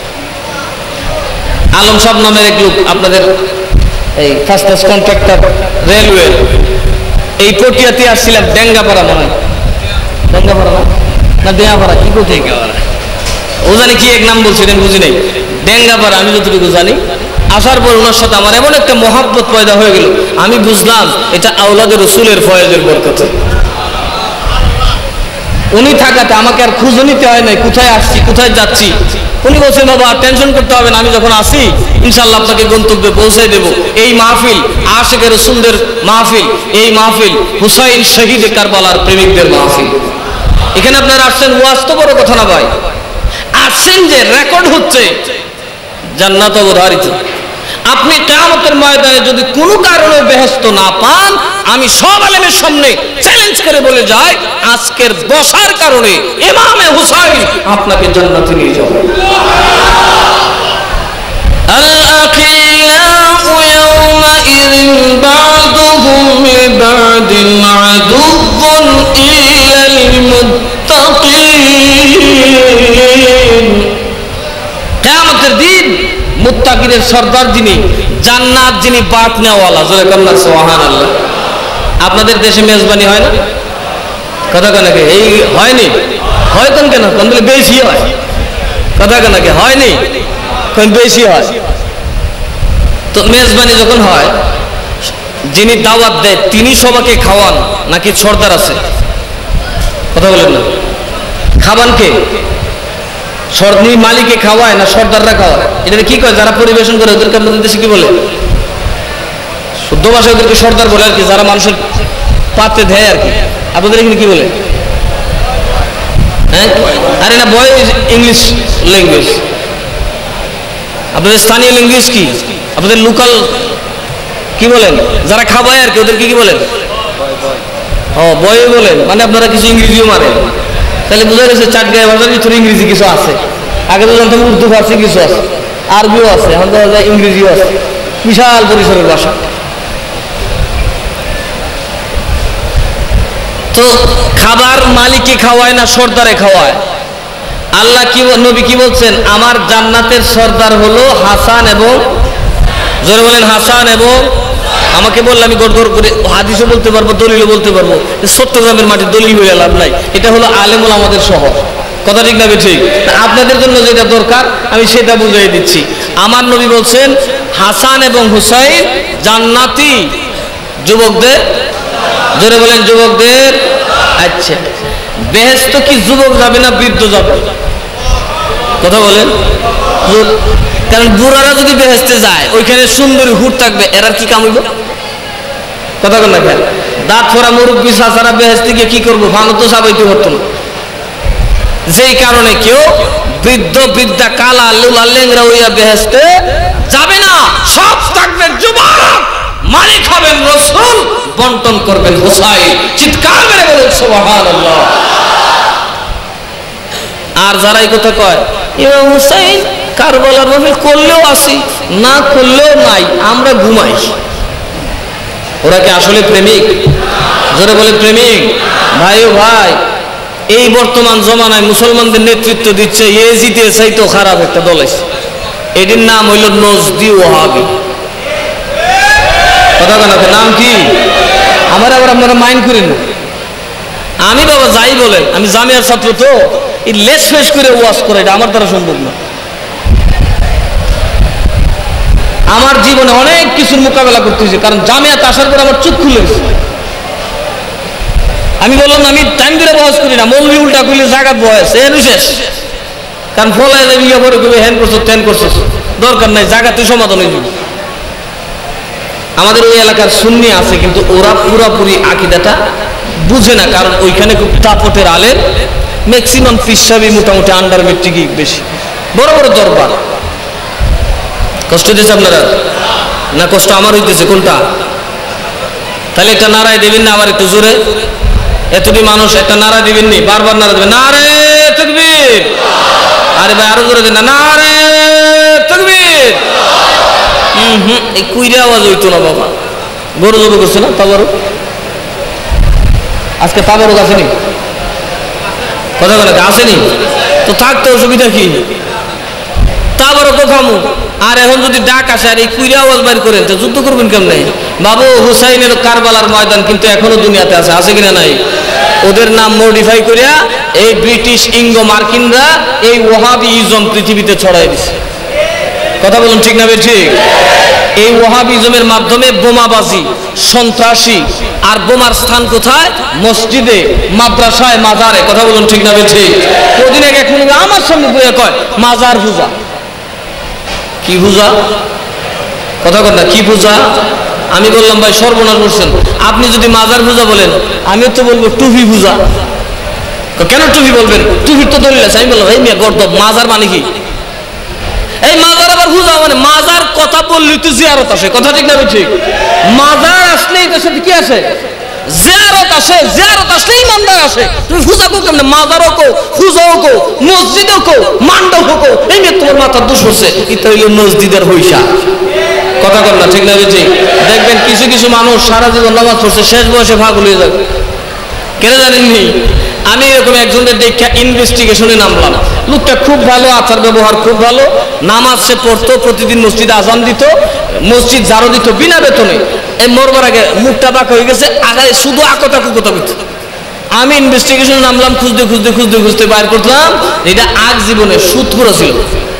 আলম সাহেব নামের এক লোক, আপনাদের এই ফার্স্ট ক্লাস কন্ট্রাক্টর রেলওয়ে, এই পটিয়াতে আসছিলাম, ডেঙ্গাপাড়া মনে হয়, ডেঙ্গাপাড়া না দেয়াপাড়া কি কোথায় ও জানি কি এক নাম বলছিলেন বুঝি নাই, ডেঙ্গাপাড়া আমি যতটুকু জানি। আসার পর ওনার সাথে আমার এমন একটা মহাব্বত পয়দা হয়ে গেল, আমি বুঝলাম এটা আওলাদের রাসূলের ফয়েজের বরকতে। উনি থাকাতে আমাকে আর খুঁজে নিতে হয় নাই কোথায় আসছি কোথায় যাচ্ছি। উনি বলছেন বাবা টেনশন করতে হবে না, আমি যখন আসি ইনশাআল্লাহ আপনাকে গন্তব্যে পৌঁছে দেব। এই মাহফিল আশিকের রাসূলের মাহফিল, এই মাহফিল হুসাইন শহীদ কারবালার প্রেমিকদের মাহফিল। এখানে আপনারা আসছেন ওয়াজ তো বড় কথা না ভাই, আসছেন যে রেকর্ড হচ্ছে জান্নাত অবধারিত। আপনি কিয়ামতের ময়দানে যদি কোনো কারণে বেহেশত না পান, আমি সব আলেমের সামনে চ্যালেঞ্জ করে বলে যাই আজকের বসার কারণে ইমামে হুসাইন আপনাকে জান্নাতে নিয়ে যাবে। আল আখিলাউ ইয়াওমাইযিন বা'দুহুম লিবা'দিন আদুউন ইল্লাল মুত্তাকিন। কিয়ামতের দিন মুত্তাকিদের সর্দার যিনি, জান্নাত যিনি বাট নেওয়ালা, জোরে কন্যা সুবহানাল্লাহ। আপনাদের দেশে মেজবানি হয় না? কথা কেনাকে এই হয়নি? হয় কেন কেন বলে বেশি হয়, কথা কেনাকে হয়নি বেশি হয়। তো মেজবানি যখন হয়, যিনি দাওয়াত দেয় তিনি সবাইকে খাওয়ান নাকি সর্দার আছে? কথা বলেন না, খাবান কে? সর্দার মালিকে খাওয়ায় না সর্দাররা খাওয়ায়? এটা কি কয় যারা পরিবেশন করে ওদেরকে আপনাদের দেশে কি বলে? শুদ্ধ ভাষায় ওদেরকে সর্দার বলে আর কি, যারা মানুষের পাতে দেয় আর কি। আপনাদের এখানে কি বলে? হ্যাঁ, আরে না, বয় ইংলিশ ল্যাঙ্গুয়েজ। আপনাদের স্থানীয় ল্যাঙ্গুয়েজ কি? আপনাদের লোকাল কি বলেন? যারা খাবায় আর কি, ওদেরকে কি বলেন? ও, বয় বলেন, মানে আপনারা কিছু ইংরেজিও মারেন। তাহলে বোঝা গেছে চাটগাঁয় ভাষার ভিতরে ইংরেজি কিছু আছে। আগে তো জানতাম উর্দু ফার্সি কিছু আছে, আরবিও আছে, এখন তো ইংরেজিও আছে। বিশাল পরিসরের ভাষা। তো খাবার মালিককে খাওয়ায় না সর্দারে খাওয়ায়? আল্লাহ কি, নবী কি বলছেন? আমার জান্নাতের সর্দার হলো হাসান এবং, জোরে বলেন, হাসান এবং, আমাকে বললে আমি গড় করে হাদিসও বলতে পারবো, দলিলও বলতে পারবো। চট্টগ্রামের মাটির দলিল হয়ে লাভ নাই। এটা হলো আলেমুল আমাদের শহর। কথা ঠিক না ঠিক? আপনাদের জন্য যেটা দরকার আমি সেটা বুঝিয়ে দিচ্ছি। আমার নবী বলছেন হাসান এবং হুসাইন জান্নাতি যুবকদের, জোরে বলেন যুবকদের। আচ্ছা, বেহেশত কি যুবক যাবে না বৃদ্ধ যাবে? কথা বলেন। কারণ বুড়ারা যদি বেহেশতে যায়, ওইখানে সুন্দরী হুট থাকবে, এরা কি কামিব? কথা বল না কেন? দাঁত ফোরা মুরব্বী চাচারা বেহেশতে গিয়ে কি করবো? ভাঙো তো সাবাইতে হতো না। যেই কারণে কেউ বৃদ্ধ বৃদ্ধা কালা লুলা লেংরা হইয়া বেহেশতে যাবে না। সব থাকবে যুবক, মালিক হবেন রাসূল, বন্টন করবেন হুসাইন। চিৎকার মেরে বলেন সুবহানাল্লাহ। আর যারা এই কথা কয় ইমাম হুসাইন কারবালার মাহফিল করলেও আসি, না করলেও নাই, আমরা ঘুমাই, ওরা কি আসলে প্রেমিক? জোরে বলে প্রেমিক? ভাই ও ভাই, এই বর্তমান জমানায় মুসলমানদের নেতৃত্ব দিচ্ছে ইয়েজিদের চাইতেও খারাপ একটা দল আছে। এটির নাম হইল নজদি ওয়াহাবি। কথা কেন? নাম কি? আমার আবার আপনারা মাইন্ড করেন। আমি বাবা যাই বলেন, আমি জামিয়ার ছাত্র, তো এই লেস ফেস করে ওয়াজ করে এটা আমার দ্বারা সম্ভব না। আমার জীবনে অনেক কিছুর মোকাবেলা করতে হয়েছে, কারণ জামিয়াতে আসার পর আমার চোখ খুলে গেছে। আমি বললাম আমি টাইম ধরে বয়স করি না, মৌলবি উল্টা করলে জায়গা বয়স এর শেষ। কারণ ফলায় যাবি পরে কবি হ্যান করছো ত্যান করছো, দরকার নাই, জায়গাতে সমাধান হয়ে যাবে। আমাদের ওই এলাকার সুন্নি আছে, কিন্তু ওরা পুরাপুরি আকীদাটা বুঝে না, কারণ ওইখানে খুব তাপটের আলেম, ম্যাক্সিমাম ফিসাবি মোটামুটি আন্ডার মেট্রিক বেশি, বড় বড় দরবার। কষ্ট দিয়েছে আপনারা না? কষ্ট আমার হইতেছে কোনটা? তাহলে একটা নারায় দেবেন না আবার একটু জোরে? এতটি মানুষ একটা নারা দিবেন নি? বারবার নারা দেবেন, নারে তাকবীর। আরে ভাই আরো জোরে দেন না, নারে তাকবীর। এই কুইরে আওয়াজ হইতো না বাবা। বড় জোরে করছে না তাবারুক? আজকে তাবারুক আসেনি? কথা বলে আসেনি তো থাকতে অসুবিধা কি? তাবারুক খামু। আর এখন যদি ডাক আসে আর এই কুইরে আওয়াজ বাইর করেন, তো যুদ্ধ করবেন কেমনে? বাবু হুসাইনের কারবালার ময়দান কিন্তু এখনো দুনিয়াতে আছে, আছে কিনা নাই? ওদের নাম মডিফাই করিয়া এই ব্রিটিশ ইঙ্গো মার্কিনরা এই ওয়াহাবিজম পৃথিবীতে ছড়াই দিছে। কথা বলুন ঠিক না ঠিক? এই ওয়াহাবিজমের মাধ্যমে বোমাবাজি, সন্ত্রাসী, আর বোমার স্থান কোথায়? মসজিদে, মাদ্রাসায়, মাজারে। কথা বলুন ঠিক না ঠিক? কদিন আগে এখন আমার সামনে বইয়া কয় মাজার পূজা। কি পূজা? কথা কন না, কি পূজা? আমি বললাম ভাই সর্বনাশ করছেন, আপনি যদি মাজার পূজা বলেন আমি তো বলবো টুপি পূজা। কেন টুপি বলবেন? টুপির তো দলিল আছে। আমি বললাম এই মেয়ে গর্দব, মাজার মানে কি? এই মাজার আবার পূজা মানে? মাজার কথা বললে তো জিয়ারত আসে। কথা ঠিক না ঠিক? মাজার আসলে এটার সাথে কি আসে? জিয়ারত আসে। জিয়ারত আসলে ইমানদার আসে। তুমি পূজা কো কেমনে? মাজারও কো, পূজাও কো, মসজিদও কো, মান্ডব কো। এই মেয়ে তোমার মাথার দোষ হচ্ছে, এটা হইল মসজিদের হইসা। কথা কর না ঠিক না ঠিক? দেখবেন কিছু কিছু মানুষ সারা জীবন নামাজ পড়ছে, শেষ বয়সে পাগল হয়ে যাবে। কেন জানেননি? আমি এরকম একজনের দেখে ইনভেস্টিগেশনে নামলাম। লোকটা খুব ভালো, আচার ব্যবহার খুব ভালো, নামাজ সে পড়তো, প্রতিদিন মসজিদে আজান দিত, মসজিদ ঝাড়ু দিত বিনা বেতনে। এই মরবার আগে মুখটা বাঁকা হয়ে গেছে, আগে শুধু আকতা কুকতা করত। আমি ইনভেস্টিগেশনে নামলাম, খুঁজতে খুঁজতে খুঁজতে খুঁজতে বাইর করলাম এটা আগ জীবনে সুদখোর ছিল।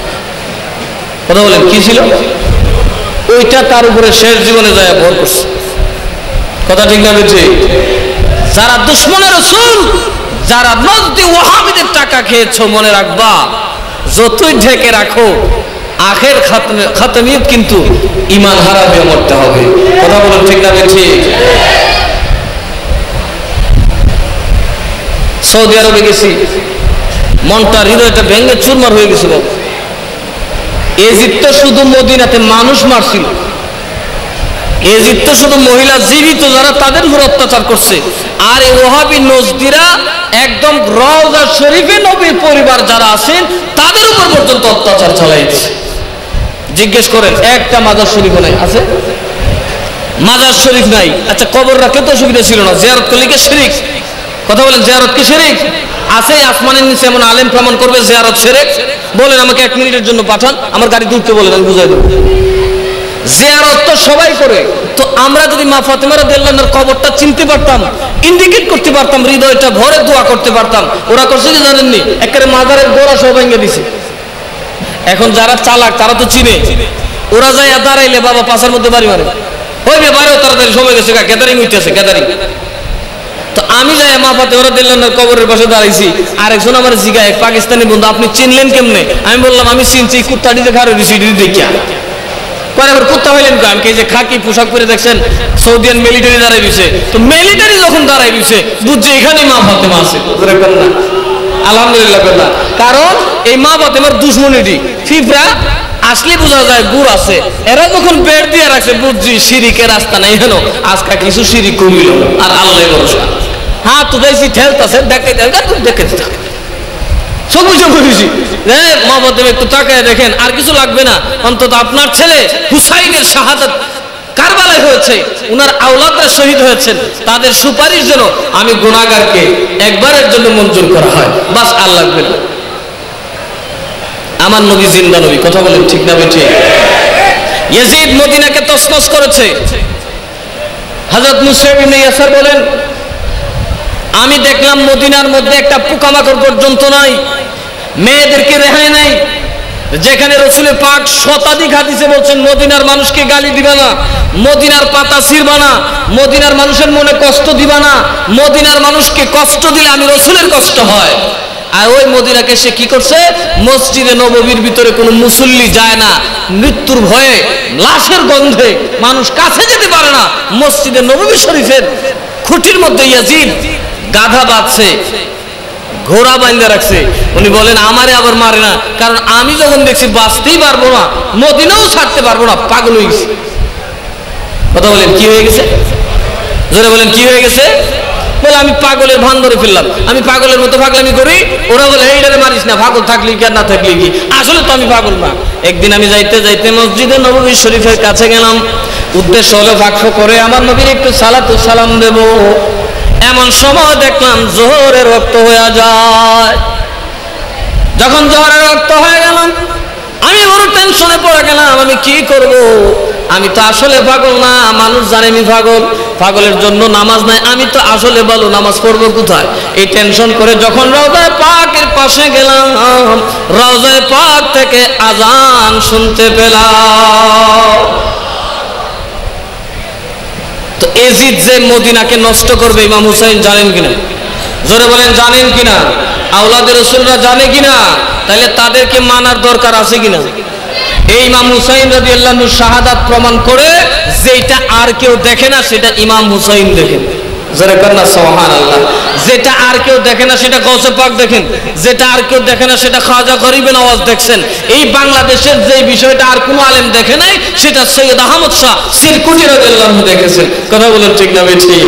কথা বলেন কি ছিল? ওইটা তার উপরে শেষ জীবনে যায় ভর করছে। কথা ঠিক না ঠিক? যারা দুশমনের রাসূল, যারা নজদি ওয়াহাবিদের টাকা খেয়েছো, মনে রাখবা যতই ঢেকে রাখো আখের খাতমিয়ত কিন্তু ঈমান হারা হয়ে মরতে হবে। কথা বলুন ঠিক না ঠিক? সৌদি আরবে গেছি, মনটা হৃদয়টা ভেঙে চুরমার হয়ে গেছিল। ইজিপ্ট শুধু মদিনাতে মানুষ মারছিল, ইজিপ্ট শুধু মহিলা জীবিত যারা তাদের উপর অত্যাচার করছে, আর এই ওহাবি নজদিরা একদম রওজা শরীফে নবীর পরিবার যারা আছেন তাদের উপর পর্যন্ত অত্যাচার চালাইছে। জিজ্ঞেস করেন একটা মাজার শরীফ নাই আছে? মাজার শরীফ নাই। আচ্ছা কবর রাখতে তো সুবিধা ছিল না, জিয়ারত করলে কি শিরক? কথা বলেন, জিয়ারত কি শিরক? আছে আসমানের নিচে এমন আলেম প্রমাণ করবে জিয়ারত শিরক? বলেন আমাকে 1 মিনিটের জন্য পাঠান, আমার গাড়ি দূরতে বলেন, আমি বুঝাই দেব। জিয়ারত তো সবাই করে, তো আমরা যদি মা ফাতেমা রাদিয়াল্লাহু আনহার কবরটা চিনতে পারতাম, ইন্ডিকেট করতে পারতাম, হৃদয়টা ভরে দোয়া করতে পারতাম। ওরা করছে কি জানেননি? একেবারে মাজারের গোড়া সব ভেঙে দিছে। এখন যারা চালাক তারা তো চিনে, ওরা যায় দাঁড়াইলে বাবা পাশার মধ্যে বাড়ি মারে, হইবে বাইরেও তাড়াতাড়ি সময় গেছে, গ্যাদারিং হইতেছে গ্যাদারিং। তো আমি যাই মা ফাতেমা রাদিয়াল্লাহু আনহার কবরের পাশে দাঁড়াইছি, আরেকজন আমার জিগায় এক পাকিস্তানি বন্ধু, আপনি চিনলেন কেমনে? আমি বললাম আমি চিনছি, কুত্তাটি যে খারে দিছি দেখিয়া। পরে আবার কুত্তা হইলেন কেন? কি যে খাকি পোশাক পরে দেখছেন সৌদিয়ান মিলিটারি দাঁড়াই দিছে, তো মিলিটারি যখন দাঁড়াই দিছে বুঝছে এখানেই মা ফাতেমা আছে। আলহামদুলিল্লাহ কথা, কারণ এই মা ফাতেমার দুশ্মনীটি ফিফরা আসলে বোঝা যায় গুড় আছে, এরা যখন বেড় দিয়ে রাখছে বুঝছি শিরিকের রাস্তা নাই, হেন আজকা কিছু শিরিক কমিল আর আল্লাহ ভরসা। হ্যাঁ তো যাইছি ঠেলতাছে, দেখে দেখে মা ফাতেমা একটু তাকায় দেখেন, আর কিছু লাগবে না, অন্তত আপনার ছেলে হুসাইনের শাহাদাত কারবালায় হয়েছে, উনার আওলাদরা শহীদ হয়েছেন, তাদের সুপারিশ যেন আমি গুনাহগারকে একবারের জন্য মঞ্জুর করা হয়, বাস আর লাগবে না। আমার নবী জিন্দা নবী, কথা বলেন ঠিক না বেঠিক? ইয়াজিদ মদিনাকে তছনছ করেছে। হযরত মুসআব ইবনে ইয়াসার বলেন, আমি দেখলাম মদিনার মধ্যে একটা পোকামাকড় পর্যন্ত নাই, মেয়েদেরকে রেহাই নাই। যেখানে রাসূল পাক শতাধিক হাদিসে বলছেন মদিনার মানুষকে গালি দিবা না, মদিনার পাতা ছিঁড়বা না, মদিনার মানুষের মনে কষ্ট দিবা না, মদিনার মানুষকে কষ্ট দিলে আমি রাসূলের কষ্ট হয়। আর ওই মদিনাকে সে কি করছে? মসজিদে নববীর ভিতরে কোনো মুসল্লি যায় না, মৃত্যুর ভয়ে লাশের গন্ধে মানুষ কাছে যেতে পারে না। মসজিদে নববী শরীফের খুঁটির মধ্যে ইয়াজিদ গাধা বাঁধছে, ঘোড়া বাইন্ধা রাখছে। উনি বলেন আমারে আবার মারে না, কারণ আমি যখন দেখছি বাঁচতেই পারবো না, মদিনাও ছাড়তে পারবো না, পাগল হয়ে গেছে। কথা বলেন কি হয়ে গেছে? জোরে বলেন কি হয়ে গেছে? বলে আমি পাগলের ভান ধরে ফেললাম, আমি পাগলের মতো পাগলামি করি। ওরা বলে এইটারে মারিস না, পাগল থাকলি কি আর না থাকলি কি, আসলে তো আমি পাগল না। একদিন আমি যাইতে যাইতে মসজিদে নববী শরীফের কাছে গেলাম, উদ্দেশ্য হলো বাক্য করে আমার নবীর একটু সালাতু সালাম দেব। এমন সময় দেখলাম জোহরের রক্ত হয়ে যায়। যখন জোহরের রক্ত হয়ে গেলাম আমি বড় টেনশনে পড়ে গেলাম, আমি কি করব? আমি তো আসলে পাগল না, মানুষ জানে আমি পাগল, পাগলের জন্য নামাজ নাই, আমি তো আসলে ভালো, নামাজ পড়বো কোথায়? এই টেনশন করে যখন রওজায়ে পাকের পাশে গেলাম, রওজায়ে পাক থেকে আজান শুনতে পেলাম। তো এজিদ যে মদিনাকে নষ্ট করবে ইমাম হুসাইন জানেন কিনা? জোরে বলেন জানেন কিনা? আওলাদে রাসূলরা জানে কিনা? তাহলে তাদেরকে মানার দরকার আছে কিনা? এই ইমাম হুসাইন রাদিয়াল্লাহু আনহু শাহাদাত প্রমাণ করে যেটা আর কেউ দেখে না সেটা ইমাম হুসাইন দেখেন। জোরে বলেন না সুবহানাল্লাহ। যেটা আর কেউ দেখে না সেটা গৌসে পাক দেখেন, যেটা আর কেউ দেখে না সেটা খাজা গরিবে নওয়াজ দেখছেন। এই বাংলাদেশের যে বিষয়টা আর কোনো আলেম দেখে নাই সেটা সৈয়দ আহমদ শাহ সিরকুটি রাদিয়াল্লাহু আনহু দেখেছেন। কথা বলেন ঠিক না ঠিক?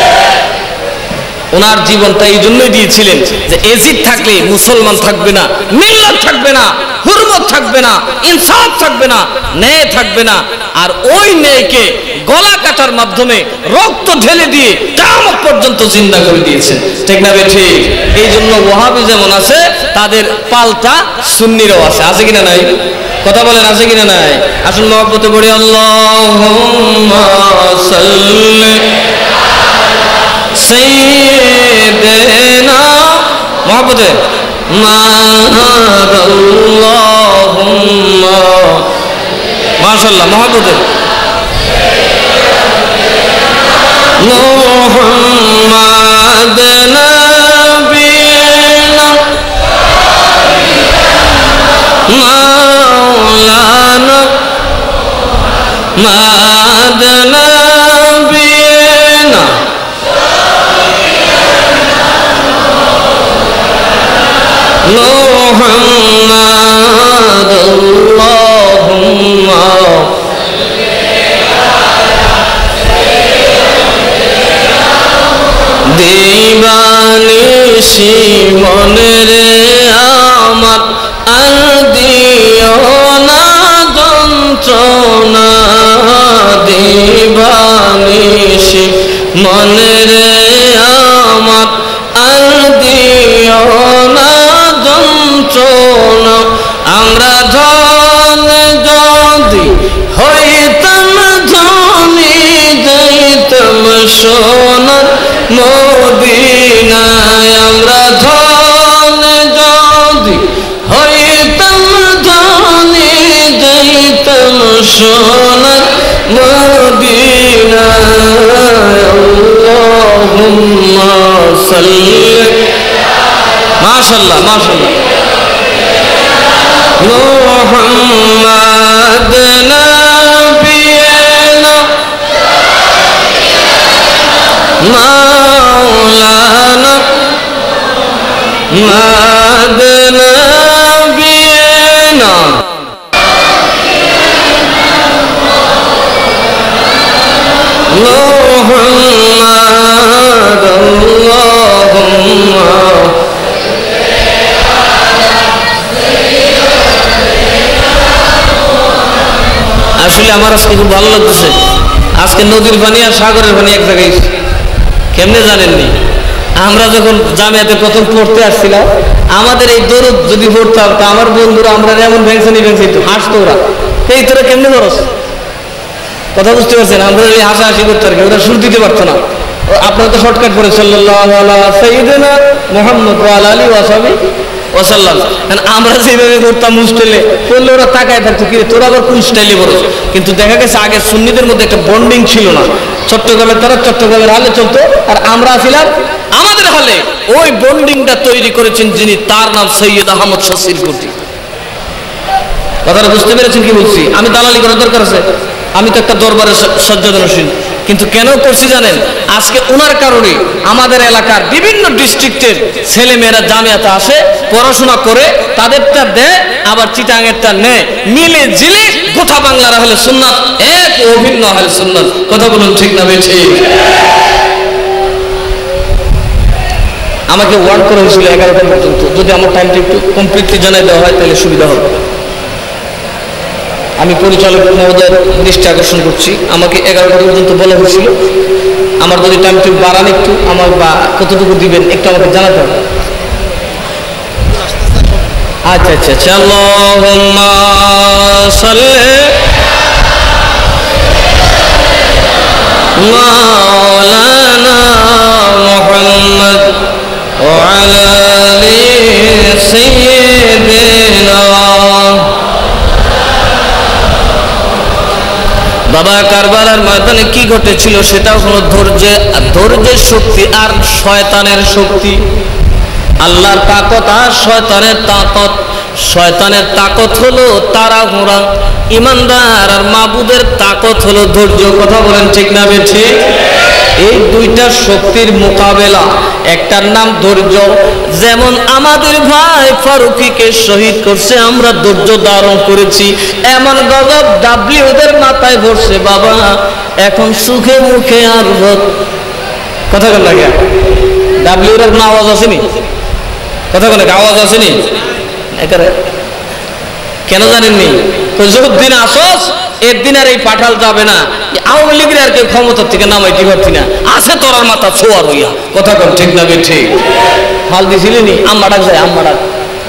ওনার জীবনটা এই জন্যই দিয়েছিলেন যে এজিদ থাকলে মুসলমান থাকবে না, মিল্লাত থাকবে না, হুরমত থাকবে না, ইনসাফ থাকবে না, ন্যায় থাকবে না। আর ওই ন্যায়কে গলা কাটার মাধ্যমে রক্ত ঢেলে দিয়ে কিয়ামত পর্যন্ত জিন্দা করে দিয়েছেন। ঠিক না ঠিক? এই জন্য ওয়াহাবি যেমন আছে তাদের পাল্টা সুন্নিরাও আছে। আছে কিনা নাই? কথা বলেন আছে কিনা নাই? আসুন মহব্বতে পড়ি আল্লাহুম্মা সাল্লি সাইয়্যিদিনা মহব্বতে আল্লাহুম্মা মাশাআল্লাহ মহব্বতে মুহাম্মাদ নবিয়্যিনা মাওলানা মুহাম্মাদ নবিয়্যিনা মুহাম্মাদ আল্লাহুম্মা দিবানিশি মনে রে আমার আর দিও না যন্ত্রণা দিবানিশি মনে রে আমার আর দিও না যন্ত্রণা আমরা ধন যদি হইতাম ধনী যাইতাম সোনার মদিনায় আমরা ধন যদি হইতাম ধনী যাইতাম সোনার মদিনায় আল্লাহুম্মা সাল্লি মাশাআল্লাহ মাশাআল্লাহ মুহাম্মাদ নবিয়না মাওলানা মুহাম্মাদ নবিয়না মুহাম্মাদ আল্লাহুম্মা আসলে আমার আজকে খুব ভালো লাগতেছে আজকে নদীর পানি আর সাগরের পানি এক জায়গায় কেমনে জানেননি আমরা যখন জামিয়াতে প্রথম পড়তে আসছিলাম আমাদের এই দরুদ যদি পড়তাম তা আমার বন্ধুরা আমরা এমন ভ্যাংসানি হাসতো ওরা এই তোরা কেমনে করস কথা বুঝতে পারছেন আমরা এই হাসাহাসি করতে আর কি ওরা সুর দিতে পারতো না আপনারা তো শর্টকাট করে সাল্লাল্লাহু আলা সাইয়্যিদিনা মুহাম্মদ ওয়া আলা আলিহি ওয়া সাহবিহি ওয়া সাল্লাম আমরা যেভাবে করতাম মুস্টাইলে করলে ওরা তাকায় থাকতো কি তোরা আবার কোন স্টাইলে বলছ কিন্তু দেখা গেছে আগে সুন্নিদের মধ্যে একটা বন্ডিং ছিল না চট্টগ্রামের তারা চট্টগ্রামের হালে চলতো আর আমরা ছিলাম আমাদের হালে ওই বন্ডিংটা তৈরি করেছেন যিনি তার নাম সৈয়দ আহমদ শাহ সিলকুটি কথাটা বুঝতে পেরেছেন কি বলছি আমি দালালি করার দরকার আছে আমি তো একটা দরবারের সজ্জাদনশীল কিন্তু কেন করছি জানেন আজকে ওনার কারণে আমাদের এলাকার বিভিন্ন ডিস্ট্রিক্টের ছেলে মেয়েরা জামিয়াতে আসে পড়াশোনা করে তাদেরটা দেয় আবার চিটাঙেরটা নেয় মিলে জিলে গোটা বাংলার আহলে সুন্নাত এক অভিন্ন আহলে সুন্নাত কথা বলুন ঠিক না বেঠিক আমাকে ওয়ার্ড করা হয়েছিল 11টা পর্যন্ত যদি আমার টাইমটা একটু কমপ্লিটলি জানাই দেওয়া হয় তাহলে সুবিধা হবে আমি পরিচালক মহোদয়ের দৃষ্টি আকর্ষণ করছি আমাকে 11টা পর্যন্ত বলা হয়েছিল আমার যদি টাইমটা বাড়ান একটু আমার বা কতটুকু দিবেন একটু আমাকে জানাতে হবে আচ্ছা আচ্ছা আচ্ছা আল্লাহুম্মা সাল্লি মাওলানা মুহাম্মদ ওয়া আলা আলি সাইয়্যিদিনা বাবা কারবালার ময়দানে কি ঘটেছিল সেটাও হলো ধৈর্যের শক্তি আর শয়তানের শক্তি আল্লাহর তাকত আর শয়তানের তাকত শয়তানের তাকত হলো তাড়াহুড়া ইমানদার আর মাবুদের তাকত হলো ধৈর্য কথা বলেন ঠিক না বেঠিক এই দুইটা শক্তির মোকাবেলা একটার নাম ধৈর্য যেমন আমাদের ভাই ফারুকীকে শহীদ করছে আমরা ধৈর্য ধারণ করেছি এমন গজব ডাব্লিউদের মাথায় পড়ছে বাবা এখন সুখে মুখে আর কথা বল লাগে ডাব্লিউর কোনো আওয়াজ আসেনি কথা বলে আওয়াজ আসেনি কেন জানেননি তো যতদিন আসস এর দিন আর এই পাঠাল যাবে না আওয়ামী লীগের আর কেউ ক্ষমতার থেকে নামাইতে পারছি না আছে তোরার মাথা ছোয়ার হইয়া কথা কম ঠিক না ঠিক হাল দিছিলেনি আম্মা ডাক যায় আম্মা ডাক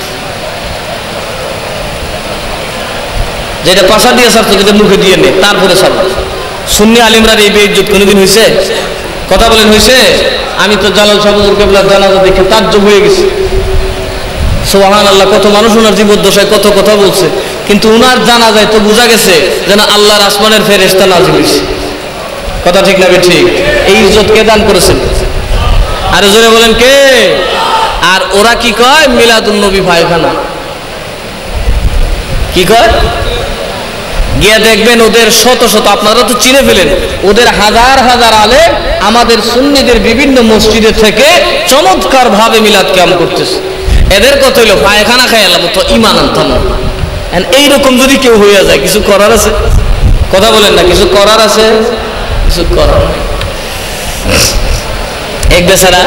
যেটা পাশা দিয়ে সারতো যেটা মুখে দিয়ে নে তারপরে সারব সুন্নি আলিমরা এই বেইজ্জত কোনোদিন হয়েছে কথা বলেন হয়েছে আমি তো জালাল সাহুর কেবলার জানাজা দেখে তাজ্জব হয়ে গেছি সুবহানাল্লাহ কত মানুষ ওনার জীবদ্দশায় কত কথা বলছে কিন্তু উনার জানা যায় তো বোঝা গেছে যেন আল্লাহর আসমানের ফেরেশতা নাজিল হয়েছে কথা ঠিক না ঠিক এই ইজ্জত কে দান করেছেন আরে জোরে বলেন কে আর ওরা কি কয় মিলাদুন নবী ভাইখানা কি কয় গিয়ে দেখবেন ওদের শত শত আপনারা তো চিনে ফেলেন ওদের হাজার হাজার আলেম আমাদের সুন্নিদের বিভিন্ন মসজিদে থেকে চমৎকার ভাবে মিলাদ কিয়াম করতেছে এদের কথা হইলো পায়খানা খাই এলাম তো ইমান আনতাম। এইরকম যদি কেউ হইয়া যায় কিছু করার আছে? কথা বলেন না, কিছু করার আছে? কিছু করার নাই। এক বেচারা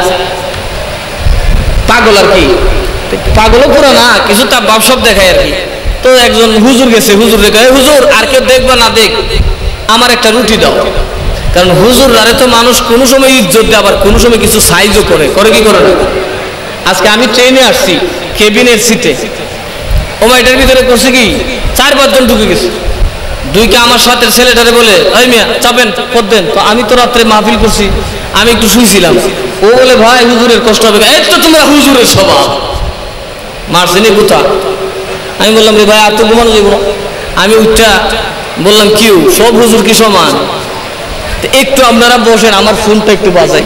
পাগল আর কি, পাগলও পুরো না, কিছু তার বাপ সব দেখায় আর কি। তো একজন হুজুর গেছে, হুজুর দেখায়, হুজুর আর কেউ দেখবা না দেখ, আমার একটা রুটি দাও। কারণ হুজুর আরে তো মানুষ কোনো সময় ইজ্জত দেয়, আবার কোনো সময় কিছু সাইজও করে কি করে না। আজকে আমি ট্রেনে আসছি কেবিনের সিটে, ওমা এটার ভিতরে করছে কি 4-5 জন ঢুকে গেছে। দুইকে আমার সাথে ছেলেটারে বলে, ওই মিয়া চাপেন পদ দেন। তো আমি তো রাত্রে মাহফিল করছি, আমি একটু শুয়েছিলাম। ও বলে ভাই হুজুরের কষ্ট হবে। এই তো তোমরা হুজুরের স্বভাব, মারছিনি কোথা। আমি বললাম রে ভাই আর তো ঘুমানো যাবো না। আমি উঠটা বললাম কিউ সব হুজুর কি সমান? একটু আপনারা বসেন, আমার ফোনটা একটু বাজাই।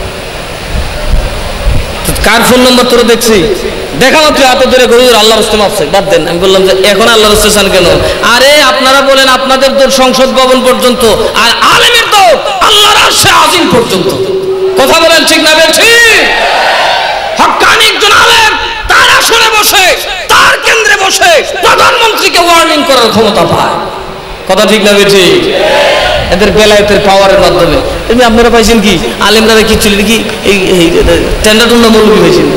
কার ফোন নম্বর তোরা দেখছি, দেখা মাত্র হাতে ধরে হুজুর আল্লাহর রাস্তে মাপ চাই, বাদ দেন। আমি বললাম যে এখন আল্লাহর রাস্তে চান কেন? আরে আপনারা বলেন আপনাদের দৌড় সংসদ ভবন পর্যন্ত, আর আলেমের দৌড় আল্লাহর আরশে আজিম পর্যন্ত। কথা বলেন ঠিক না বেঠিক? হক্কানি একজন আলেম তার আসনে বসে, তার কেন্দ্রে বসে প্রধানমন্ত্রীকে ওয়ার্নিং করার ক্ষমতা পায়। কথা ঠিক না বেঠিক? এদের বেলায়েতের পাওয়ারের মাধ্যমে। এমনি আপনারা পাইছেন কি আলেমরা কি ছিল কি এই টেন্ডার টুন্ডা মৌলবি পাইছেন?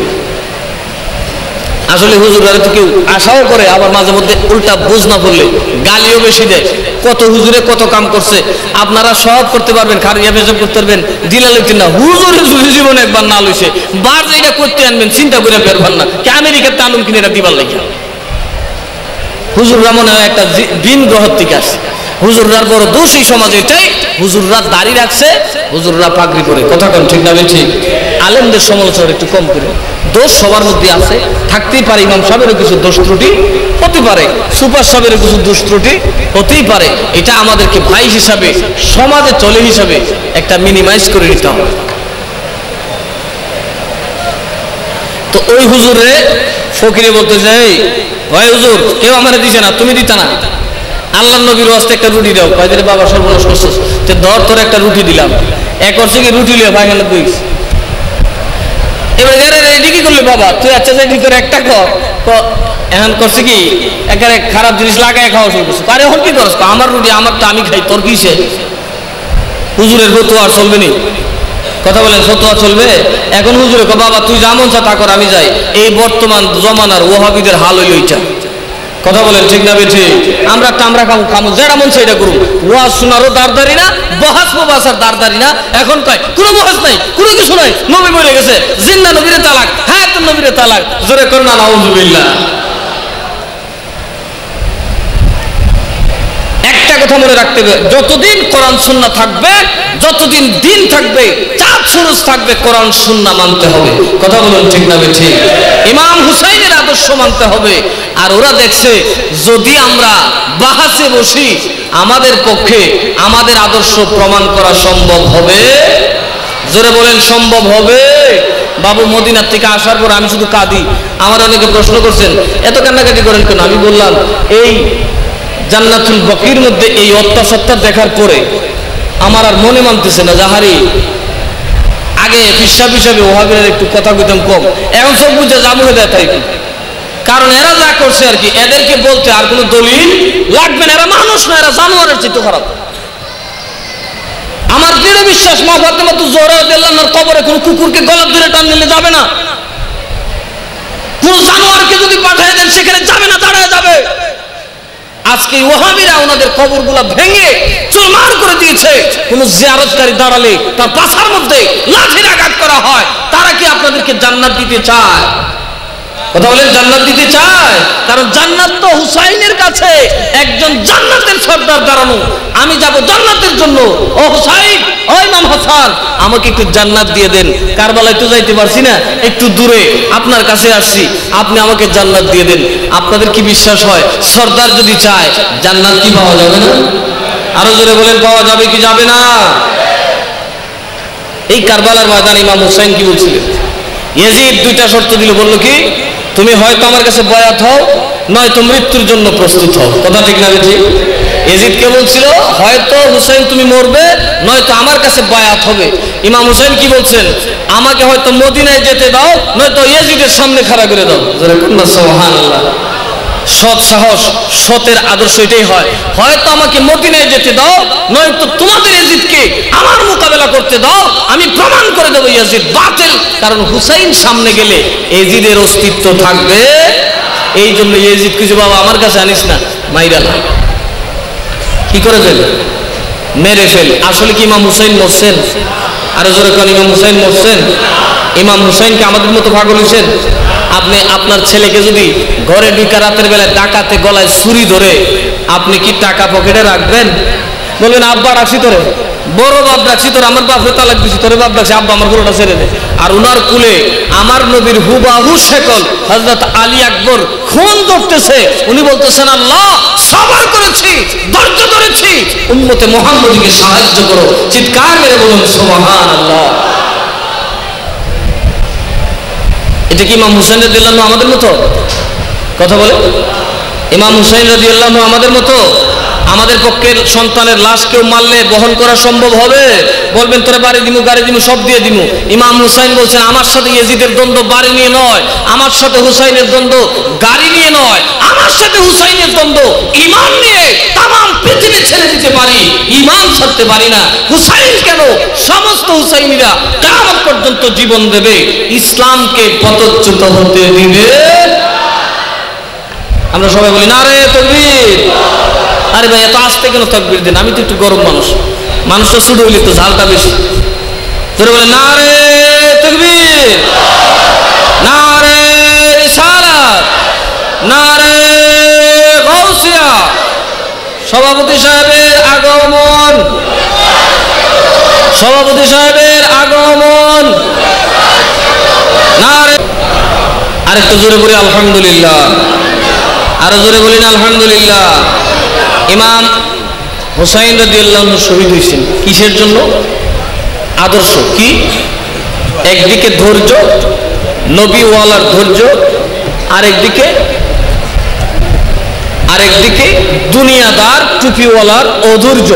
আসলে হুজুররা তো কেউ আশাও করে, আবার মাঝে মধ্যে উল্টা বুঝ না পড়লে গালিও বেশি দেয়। কত হুজুরে কত কাম করছে, আপনারা সব করতে পারবেন, খারিয়া পেশাব করতে পারবেন, দিলা লইতেন না। হুজুরের জীবনে একবার না লইছে, বার যেটা করতে আনবেন চিন্তা করে বেরবেন না কি আমেরিকার তালুম কিনে এটা দিবার লাগে। হুজুররা মনে হয় একটা ভিন গ্রহ থেকে আসে। হুজুররার বড় দোষ এই সমাজে এটাই, হুজুররা দাড়ি রাখছে, হুজুররা পাগড়ি পরে। কথা কোন ঠিক না ঠিক? আলেমদের সমালোচনা একটু কম করে। দোষ সবার মধ্যে আছে, থাকতেই পারে। ইমাম সাহেবেরও কিছু দোষ ত্রুটি হতে পারে, সুপার সাহেবেরও কিছু দোষ ত্রুটি হতেই পারে। এটা আমাদেরকে ভাই হিসাবে, সমাজে চলে হিসাবে একটা মিনিমাইজ করে নিতে হবে। তো ওই হুজুরে ফকিরে বলতে যাই, ভাই হুজুর কেউ আমার দিছে না, তুমি দিতা না, আল্লাহ নবীর ওয়াস্তে একটা রুটি দাও। কয়দিন বাবা সর্বনাশ করছিস, ধর তোর একটা রুটি দিলাম। এক করছে কি রুটি লিয়ে ভাই গেল দুই। এবার রেডি কি করলি বাবা তুই? আচ্ছা যাই তোর একটা এখন করছে কি একেবারে খারাপ জিনিস লাগায় খাওয়া শুরু করছে। আরে এখন কি করছ? আমার রুটি আমার তো আমি খাই, তোর কিসে? হুজুরের ফতোয়া আর চলবে নি? কথা বলেন ফতোয়া চলবে? এখন হুজুরে বাবা তুই যা মন চা তা কর, আমি যাই। এই বর্তমান জমানার ওহাবিদের হাল হইল এইটা। কথা বলেন ঠিক না বেঠিক? আমরা টামরা খামু যেটা মন চাই এটা করুন। ওয়াজ শোনারও দাঁড়দারি না, বহাস মুবাসার দাঁড়দারি না। এখন কয় কোনো বহাস নাই, কোনো কিছু নাই, নবী বলে গেছে, জিন্দা নবীরে তালাক, হ্যাঁ তো নবীরে তালাক। জোরে কর না নাউজুবিল্লাহ। একটা কথা মনে রাখতে হবে, যতদিন কোরআন সুন্নাহ থাকবে, যতদিন দিন থাকবে, চাঁদ সুরজ থাকবে, কোরআন সুন্নাহ মানতে হবে। কথা বলুন ঠিক না বেঠিক? ইমাম হুসাইনের আদর্শ মানতে হবে। আর ওরা দেখছে যদি আমরা বাহাসে বসি, আমাদের পক্ষে আমাদের আদর্শ প্রমাণ করা সম্ভব হবে। জোরে বলেন সম্ভব হবে? বাবু মদিনার থেকে আসার পর আমি শুধু কাঁদি। আমার অনেকে প্রশ্ন করছেন এত কান্নাকাটি করেন কেন? আমি বললাম এই জান্নাতুল বকির মধ্যে এই অত্যাচারটা দেখার পরে আমার আর মনে মানতেছে না। যাহারি আগে পিসাব হিসাবে ওহাবিরা একটু কথা কইতাম কম, এখন সব বুঝে জামু হয়ে দেয়। তাই কারণ এরা যা করছে আর কি, এদেরকে বলতে আর কোনো দলিল লাগবে না। এরা মানুষ না, এরা জানোয়ারের চিত্ত খারাপ। আমার দৃঢ় বিশ্বাস মা ফাতেমা জোহরা রাদিয়াল্লাহু আনহার কবরে কোনো কুকুরকে গলা ধরে টান নিলে যাবে না। কোন জানোয়ারকে যদি পাঠিয়ে দেন সেখানে যাবে না, দাঁড়ায় যাবে। আজকে ওহাবিরা ওনাদের কবরগুলা ভেঙে চুরমার করে দিয়েছে। কোন জিয়ারতকারী দাঁড়ালে তার পাছার মধ্যে লাঠির আঘাত করা হয়। তারা কি আপনাদেরকে জান্নাত দিতে চায়? কথা বলেন জান্নাত দিতে চায়? কারণ জান্নাত তো হুসাইনের কাছে একজন জান্নাতের সর্দার দাঁড়ানো। আমি যাব জান্নাতের জন্য। ও হুসাইন, ও ইমাম হাসান, আমাকে একটু জান্নাত দিয়ে দেন। কারবালায় তো যাইতে পারছি না, একটু দূরে আপনার কাছে আসছি, আপনি আমাকে জান্নাত দিয়ে দেন। আপনাদের কি বিশ্বাস হয় সর্দার যদি চায় জান্নাত কি পাওয়া যাবে না? আরো জোরে বলেন পাওয়া যাবে কি যাবে না? এই কারবালার ময়দানে ইমাম হুসাইন কি বলছিলেন? ইয়াজিদ দুইটা শর্ত দিল, বলল কি তুমি হয়তো আমার কাছে বয়াত হও, নয়তো মৃত্যুর জন্য প্রস্তুত হও। কথা ঠিক না ঠিক? ইয়াজিদকে বলছিল হয়তো হুসাইন তুমি মরবে, নয়তো আমার কাছে বয়াত হবে। ইমাম হুসাইন কি বলছেন? আমাকে হয়তো মদিনায় যেতে দাও, নয়তো ইয়াজিদের সামনে খাড়া করে দাও। সুবহানাল্লাহ। সৎ সাহস, সতের আদর্শ এটাই হয়। হয়তো আমাকে মদিনায় যেতে দাও, নয়তো তোমাদের ইয়াজিদকে আমার মোকাবেলা করতে দাও, আমি প্রমাণ করে দেবো ইয়াজিদ বাতিল। কারণ হুসাইন সামনে গেলে ইয়াজিদের অস্তিত্ব থাকবে। এই জন্য ইয়াজিদ কিছু বাবা আমার কাছে আনিস না, মাইরা না। কি করে ফেল? মেরে ফেল। আসলে কি ইমাম হুসাইন মরছেন? আরো জোরে কোন ইমাম হুসাইন মরছেন? ইমাম হুসাইনকে আমাদের মতো পাগল হয়েছেন? আপনি আপনার ছেলেকে যদি ঘরে ঢুকা রাতের বেলায় ডাকাতে গলায় ছুরি ধরে, আপনি কি টাকা পকেটে রাখবেন? বলবেন আব্বা রাখছি তোরে, বড় বাপ রাখছি তোরে, আমার বাপরে তালাক দিছি, তোরে বাপ রাখছি, আব্বা আমার গরুটা ছেড়ে দে। আর উনার কুলে আমার নবীর হুবাহু শেকল হযরত আলী আকবর খুন করতেছে। উনি বলতেছেন আল্লাহ সবর করেছি, ধৈর্য ধরেছি, উম্মতে মুহাম্মদীকে সাহায্য করো। চিৎকার মেরে বলুন সুবহানাল্লাহ। এটা কি ইমাম হুসাইন রাদিয়াল্লাহু আনহু আমাদের মতো? কথা বলে। ইমাম হুসাইন রাদিয়াল্লাহু আনহু আমাদের মতো? আমাদের পক্ষে সন্তানের লাশ কেউ মারলে বহন করা সম্ভব হবে? বলবেন তোরে বাড়ি দিমু, গাড়ি দিমু, সব দিয়ে দিমু। ইমাম হুসাইন বলছেন আমার সাথে ইয়াজিদের দ্বন্দ্ব বাড়ি নিয়ে নয়, আমার সাথে হুসাইনের দ্বন্দ্ব গাড়ি নিয়ে নয়, আমার সাথে হুসাইনের দ্বন্দ্ব ঈমান নিয়ে। তামাম পৃথিবী ছেড়ে দিতে পারি, ঈমান ছাড়তে পারি না। হুসাইন কেন? সমস্ত হুসাইনিরা কিয়ামত পর্যন্ত জীবন দেবে, ইসলামকে পদচ্যুত হতে দিবে। আমরা সবাই বলি নারে তাকবীর। আরে ভাই এত আস্তে কেন তাকবীর দেন? আমি তো একটু গরম মানুষ, মানুষটা শুধু হইলে তো ঝালটা বেশি। তোরা বলে নারে তাকবীর, নারে রিসালাত, নারে গাউসিয়া। সভাপতি সাহেবের আগমন, সভাপতি সাহেবের আগমন। নারে আরেকটু জোরে বলি আলহামদুলিল্লাহ, আরো জোরে বলি না আলহামদুলিল্লাহ। ইমাম হুসাইন রাদিয়াল্লাহু আনহু শহীদ হয়েছেন কিসের জন্য? আদর্শ কি? একদিকে ধৈর্য, নবীওয়ালার ধৈর্য, আরেকদিকে দুনিয়াদার টুপিওয়ালার অধৈর্য।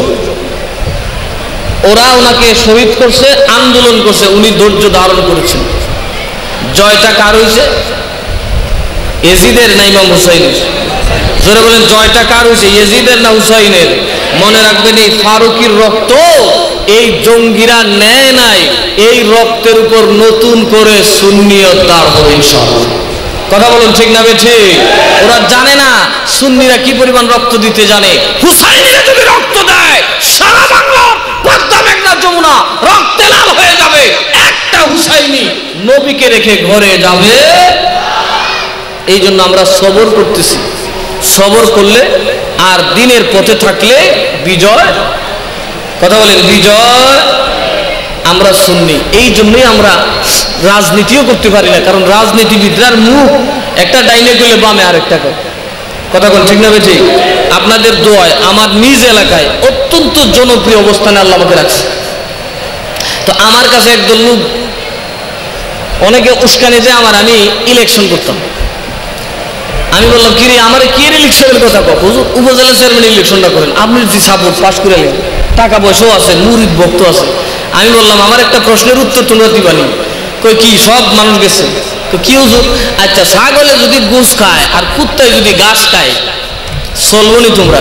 ওরা ওনাকে শহীদ করছে, আন্দোলন করছে, উনি ধৈর্য ধারণ করেছেন। জয়টা কার হয়েছে? ইয়াজিদের না ইমাম হুসাইনের? জোরে বলেন জয়টা কার হয়েছে? ইয়াজিদের না হুসাইনের? মনে রাখবেন এই ফারুকীর রক্ত এই জঙ্গিরা নেয় নাই, এই রক্তের উপর নতুন করে সুন্নিয়ত দাঁড় হবে ইনশাআল্লাহ। কথা বলুন ঠিক না বেঠিক? ওরা জানে না সুন্নিরা কি পরিমাণ রক্ত দিতে জানে। হুসাইনিরা যদি রক্ত দেয় সারা বাংলা পদ্মা মেঘনা যমুনা রক্তে লাল হয়ে যাবে। একটা হুসাইনি নবীকে রেখে ঘরে যাবে। এই জন্য আমরা সবর করতেছি। সবর করলে আর দিনের পথে থাকলে বিজয়। কথা বলেন বিজয়। আমরা সুন্নি, এই জন্যই আমরা রাজনীতিও করতে পারি না, কারণ রাজনীতিবিদরার মুখ একটা ডাইনে গেলে বামে আরেকটা করে। কথা বলেন ঠিক না বেঠিক? আপনাদের দোয়ায় আমার নিজ এলাকায় অত্যন্ত জনপ্রিয় অবস্থানে আল্লাহ আমাকে রাখছে। তো আমার কাছে একদল লোক অনেকে উস্কানি যে আমি ইলেকশন করতাম। আমি বললাম কিরে আমার কি ইলেকশনের কথা কও? হুজুর উপজেলা চেয়ারম্যান ইলেকশনটা করেন, আপনি যদি সাপোর্ট পাস করে নেন, টাকা পয়সাও আছে, মুরিদ ভক্ত আছে। আমি বললাম আমার একটা প্রশ্নের উত্তর তোমরা দিবানি। কই কি? সব মানুষ গেছে। তো কি হুজুর? আচ্ছা ছাগলে যদি গোস খায় আর কুত্তায় যদি ঘাস খায় চলবো নি তোমরা?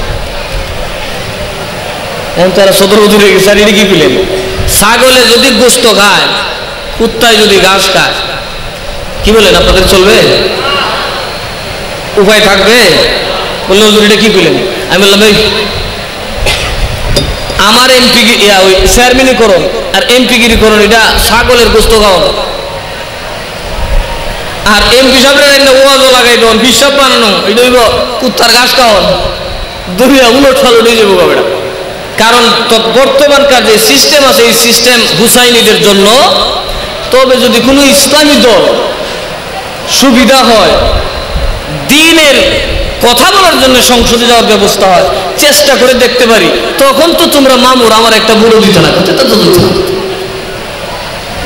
এখন তারা সদর হুজুর হয়ে গেছে। আর এটা কি পেলেন? ছাগলে যদি গোস্ত খায়, কুত্তায় যদি ঘাস খায়, কি বলেন আপনাদের চলবে? উপায় থাকবে? বললে হুজুর এটা কি পেলেন? আমি বললাম এই আমার এমপি ওই চেয়ারম্যানই করুন আর এমপি গিরি করুন, এটা ছাগলের গোস্ত খাওয়ানো। আর এমপি সাহেবের ওয়াজও লাগাই দেন, হিসাব বানানো, এটা হইব কুত্তার ঘাস খাওয়ানো। দুনিয়া উলট ফালট হয়ে যাবো বেটা। কারণ বর্তমানকার যে সিস্টেম আছে এই সিস্টেম হুসাইনিদের জন্য। তবে যদি কোনো ইসলামী দল সুবিধা হয়, দ্বীনের কথা বলার জন্য সংসদে যাওয়ার ব্যবস্থা হয়, চেষ্টা করে দেখতে পারি, তখন তো তোমরা মামুর আমার একটা বুড়ো দিতে না।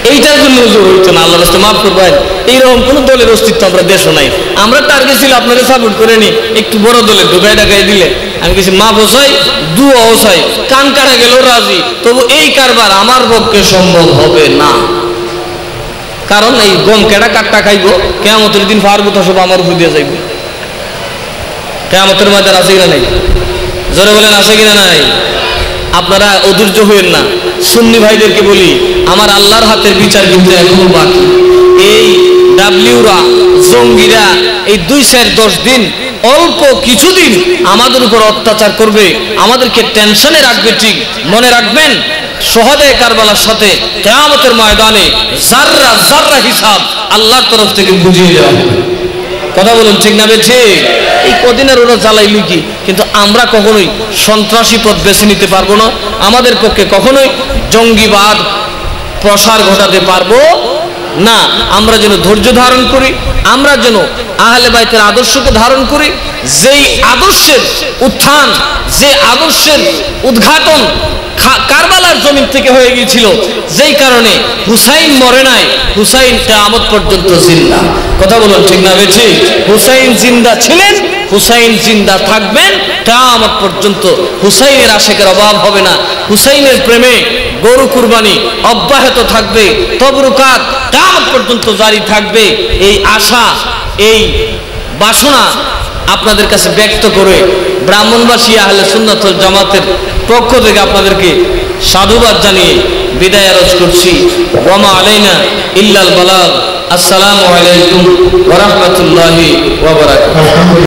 এইটার জন্য হুজুর হইতো না, আল্লাহর রাস্তায় মাফ করবেন। এইরকম কোন দলের অস্তিত্ব আমরা দেশও নাই। আমরা টার্গেট ছিল আপনাকে সাপোর্ট করে নি, একটু বড় দলে ঢুকাই ঢাকাই দিলে আমি কিছু মাফ চাই, দুয়াও চাই, কান কাটা গেল রাজি, তবু এই কারবার আমার পক্ষে সম্ভব হবে না। কারণ এই গম কেডা কাটটা খাইব, কিয়ামতের দিন ফারগুতা সব আমার উপর দিয়ে যাইব। কিয়ামতের ময়দান আছে কিনা নাই? জোরে বলেন আছে কিনা নাই? আপনারা অধৈর্য হইেন না। সুন্নি ভাইদেরকে বলি, আমার আল্লাহর হাতের বিচার কিন্তু এখনো বাকি। এই ডাব্লিউরা, জঙ্গিরা এই 2-10 দিন, অল্প কিছুদিন আমাদের উপর অত্যাচার করবে, আমাদেরকে টেনশনে রাখবে। ঠিক মনে রাখবেন, শহীদে কারবালার সাথে কিয়ামতের ময়দানে যাররা যাররা হিসাব আল্লাহর তরফ থেকে বুঝিয়ে দেওয়া হবে। কথা বলুন ঠিক না বেঠি? এই কদিনের ওরা জ্বালাইলি কি, কিন্তু আমরা কখনোই সন্ত্রাসী পথ বেছে নিতে পারবো না। আমাদের পক্ষে কখনোই জঙ্গিবাদ প্রসার ঘটাতে পারবো না। আমরা যেন ধৈর্য ধারণ করি, আমরা যেন আহলে বাইতের আদর্শকে ধারণ করি। যেই আদর্শের উত্থান, যে আদর্শের উদ্ঘাটন কারবালার জমিন থেকে হয়ে গিয়েছিল, যেই কারণে হুসাইন মরে নাই, হুসাইন কিয়ামত পর্যন্ত জিন্দা। কথা বলুন ঠিক না বেঠি? হুসাইন জিন্দা ছিলেন, হুসাইন জিন্দা থাকবেন কিয়ামত পর্যন্ত। হুসাইনের আশিকের অভাব হবে না। হুসাইনের প্রেমে গরু কুরবানি অব্যাহত থাকবে, তবরুকাত কিয়ামত পর্যন্ত জারি থাকবে। এই আশা, এই বাসনা আপনাদের কাছে ব্যক্ত করে ব্রাহ্মণবাসী আহলে সুন্নাত ওয়াল জামাতের পক্ষ থেকে আপনাদেরকে সাধুবাদ জানিয়ে বিদায় আরজ করছি। ওয়া মা আলাইনা ইল্লাল বালাগ। আসসালামু আলাইকুম ওয়া রাহমাতুল্লাহি ওয়া বারাকাতুহু।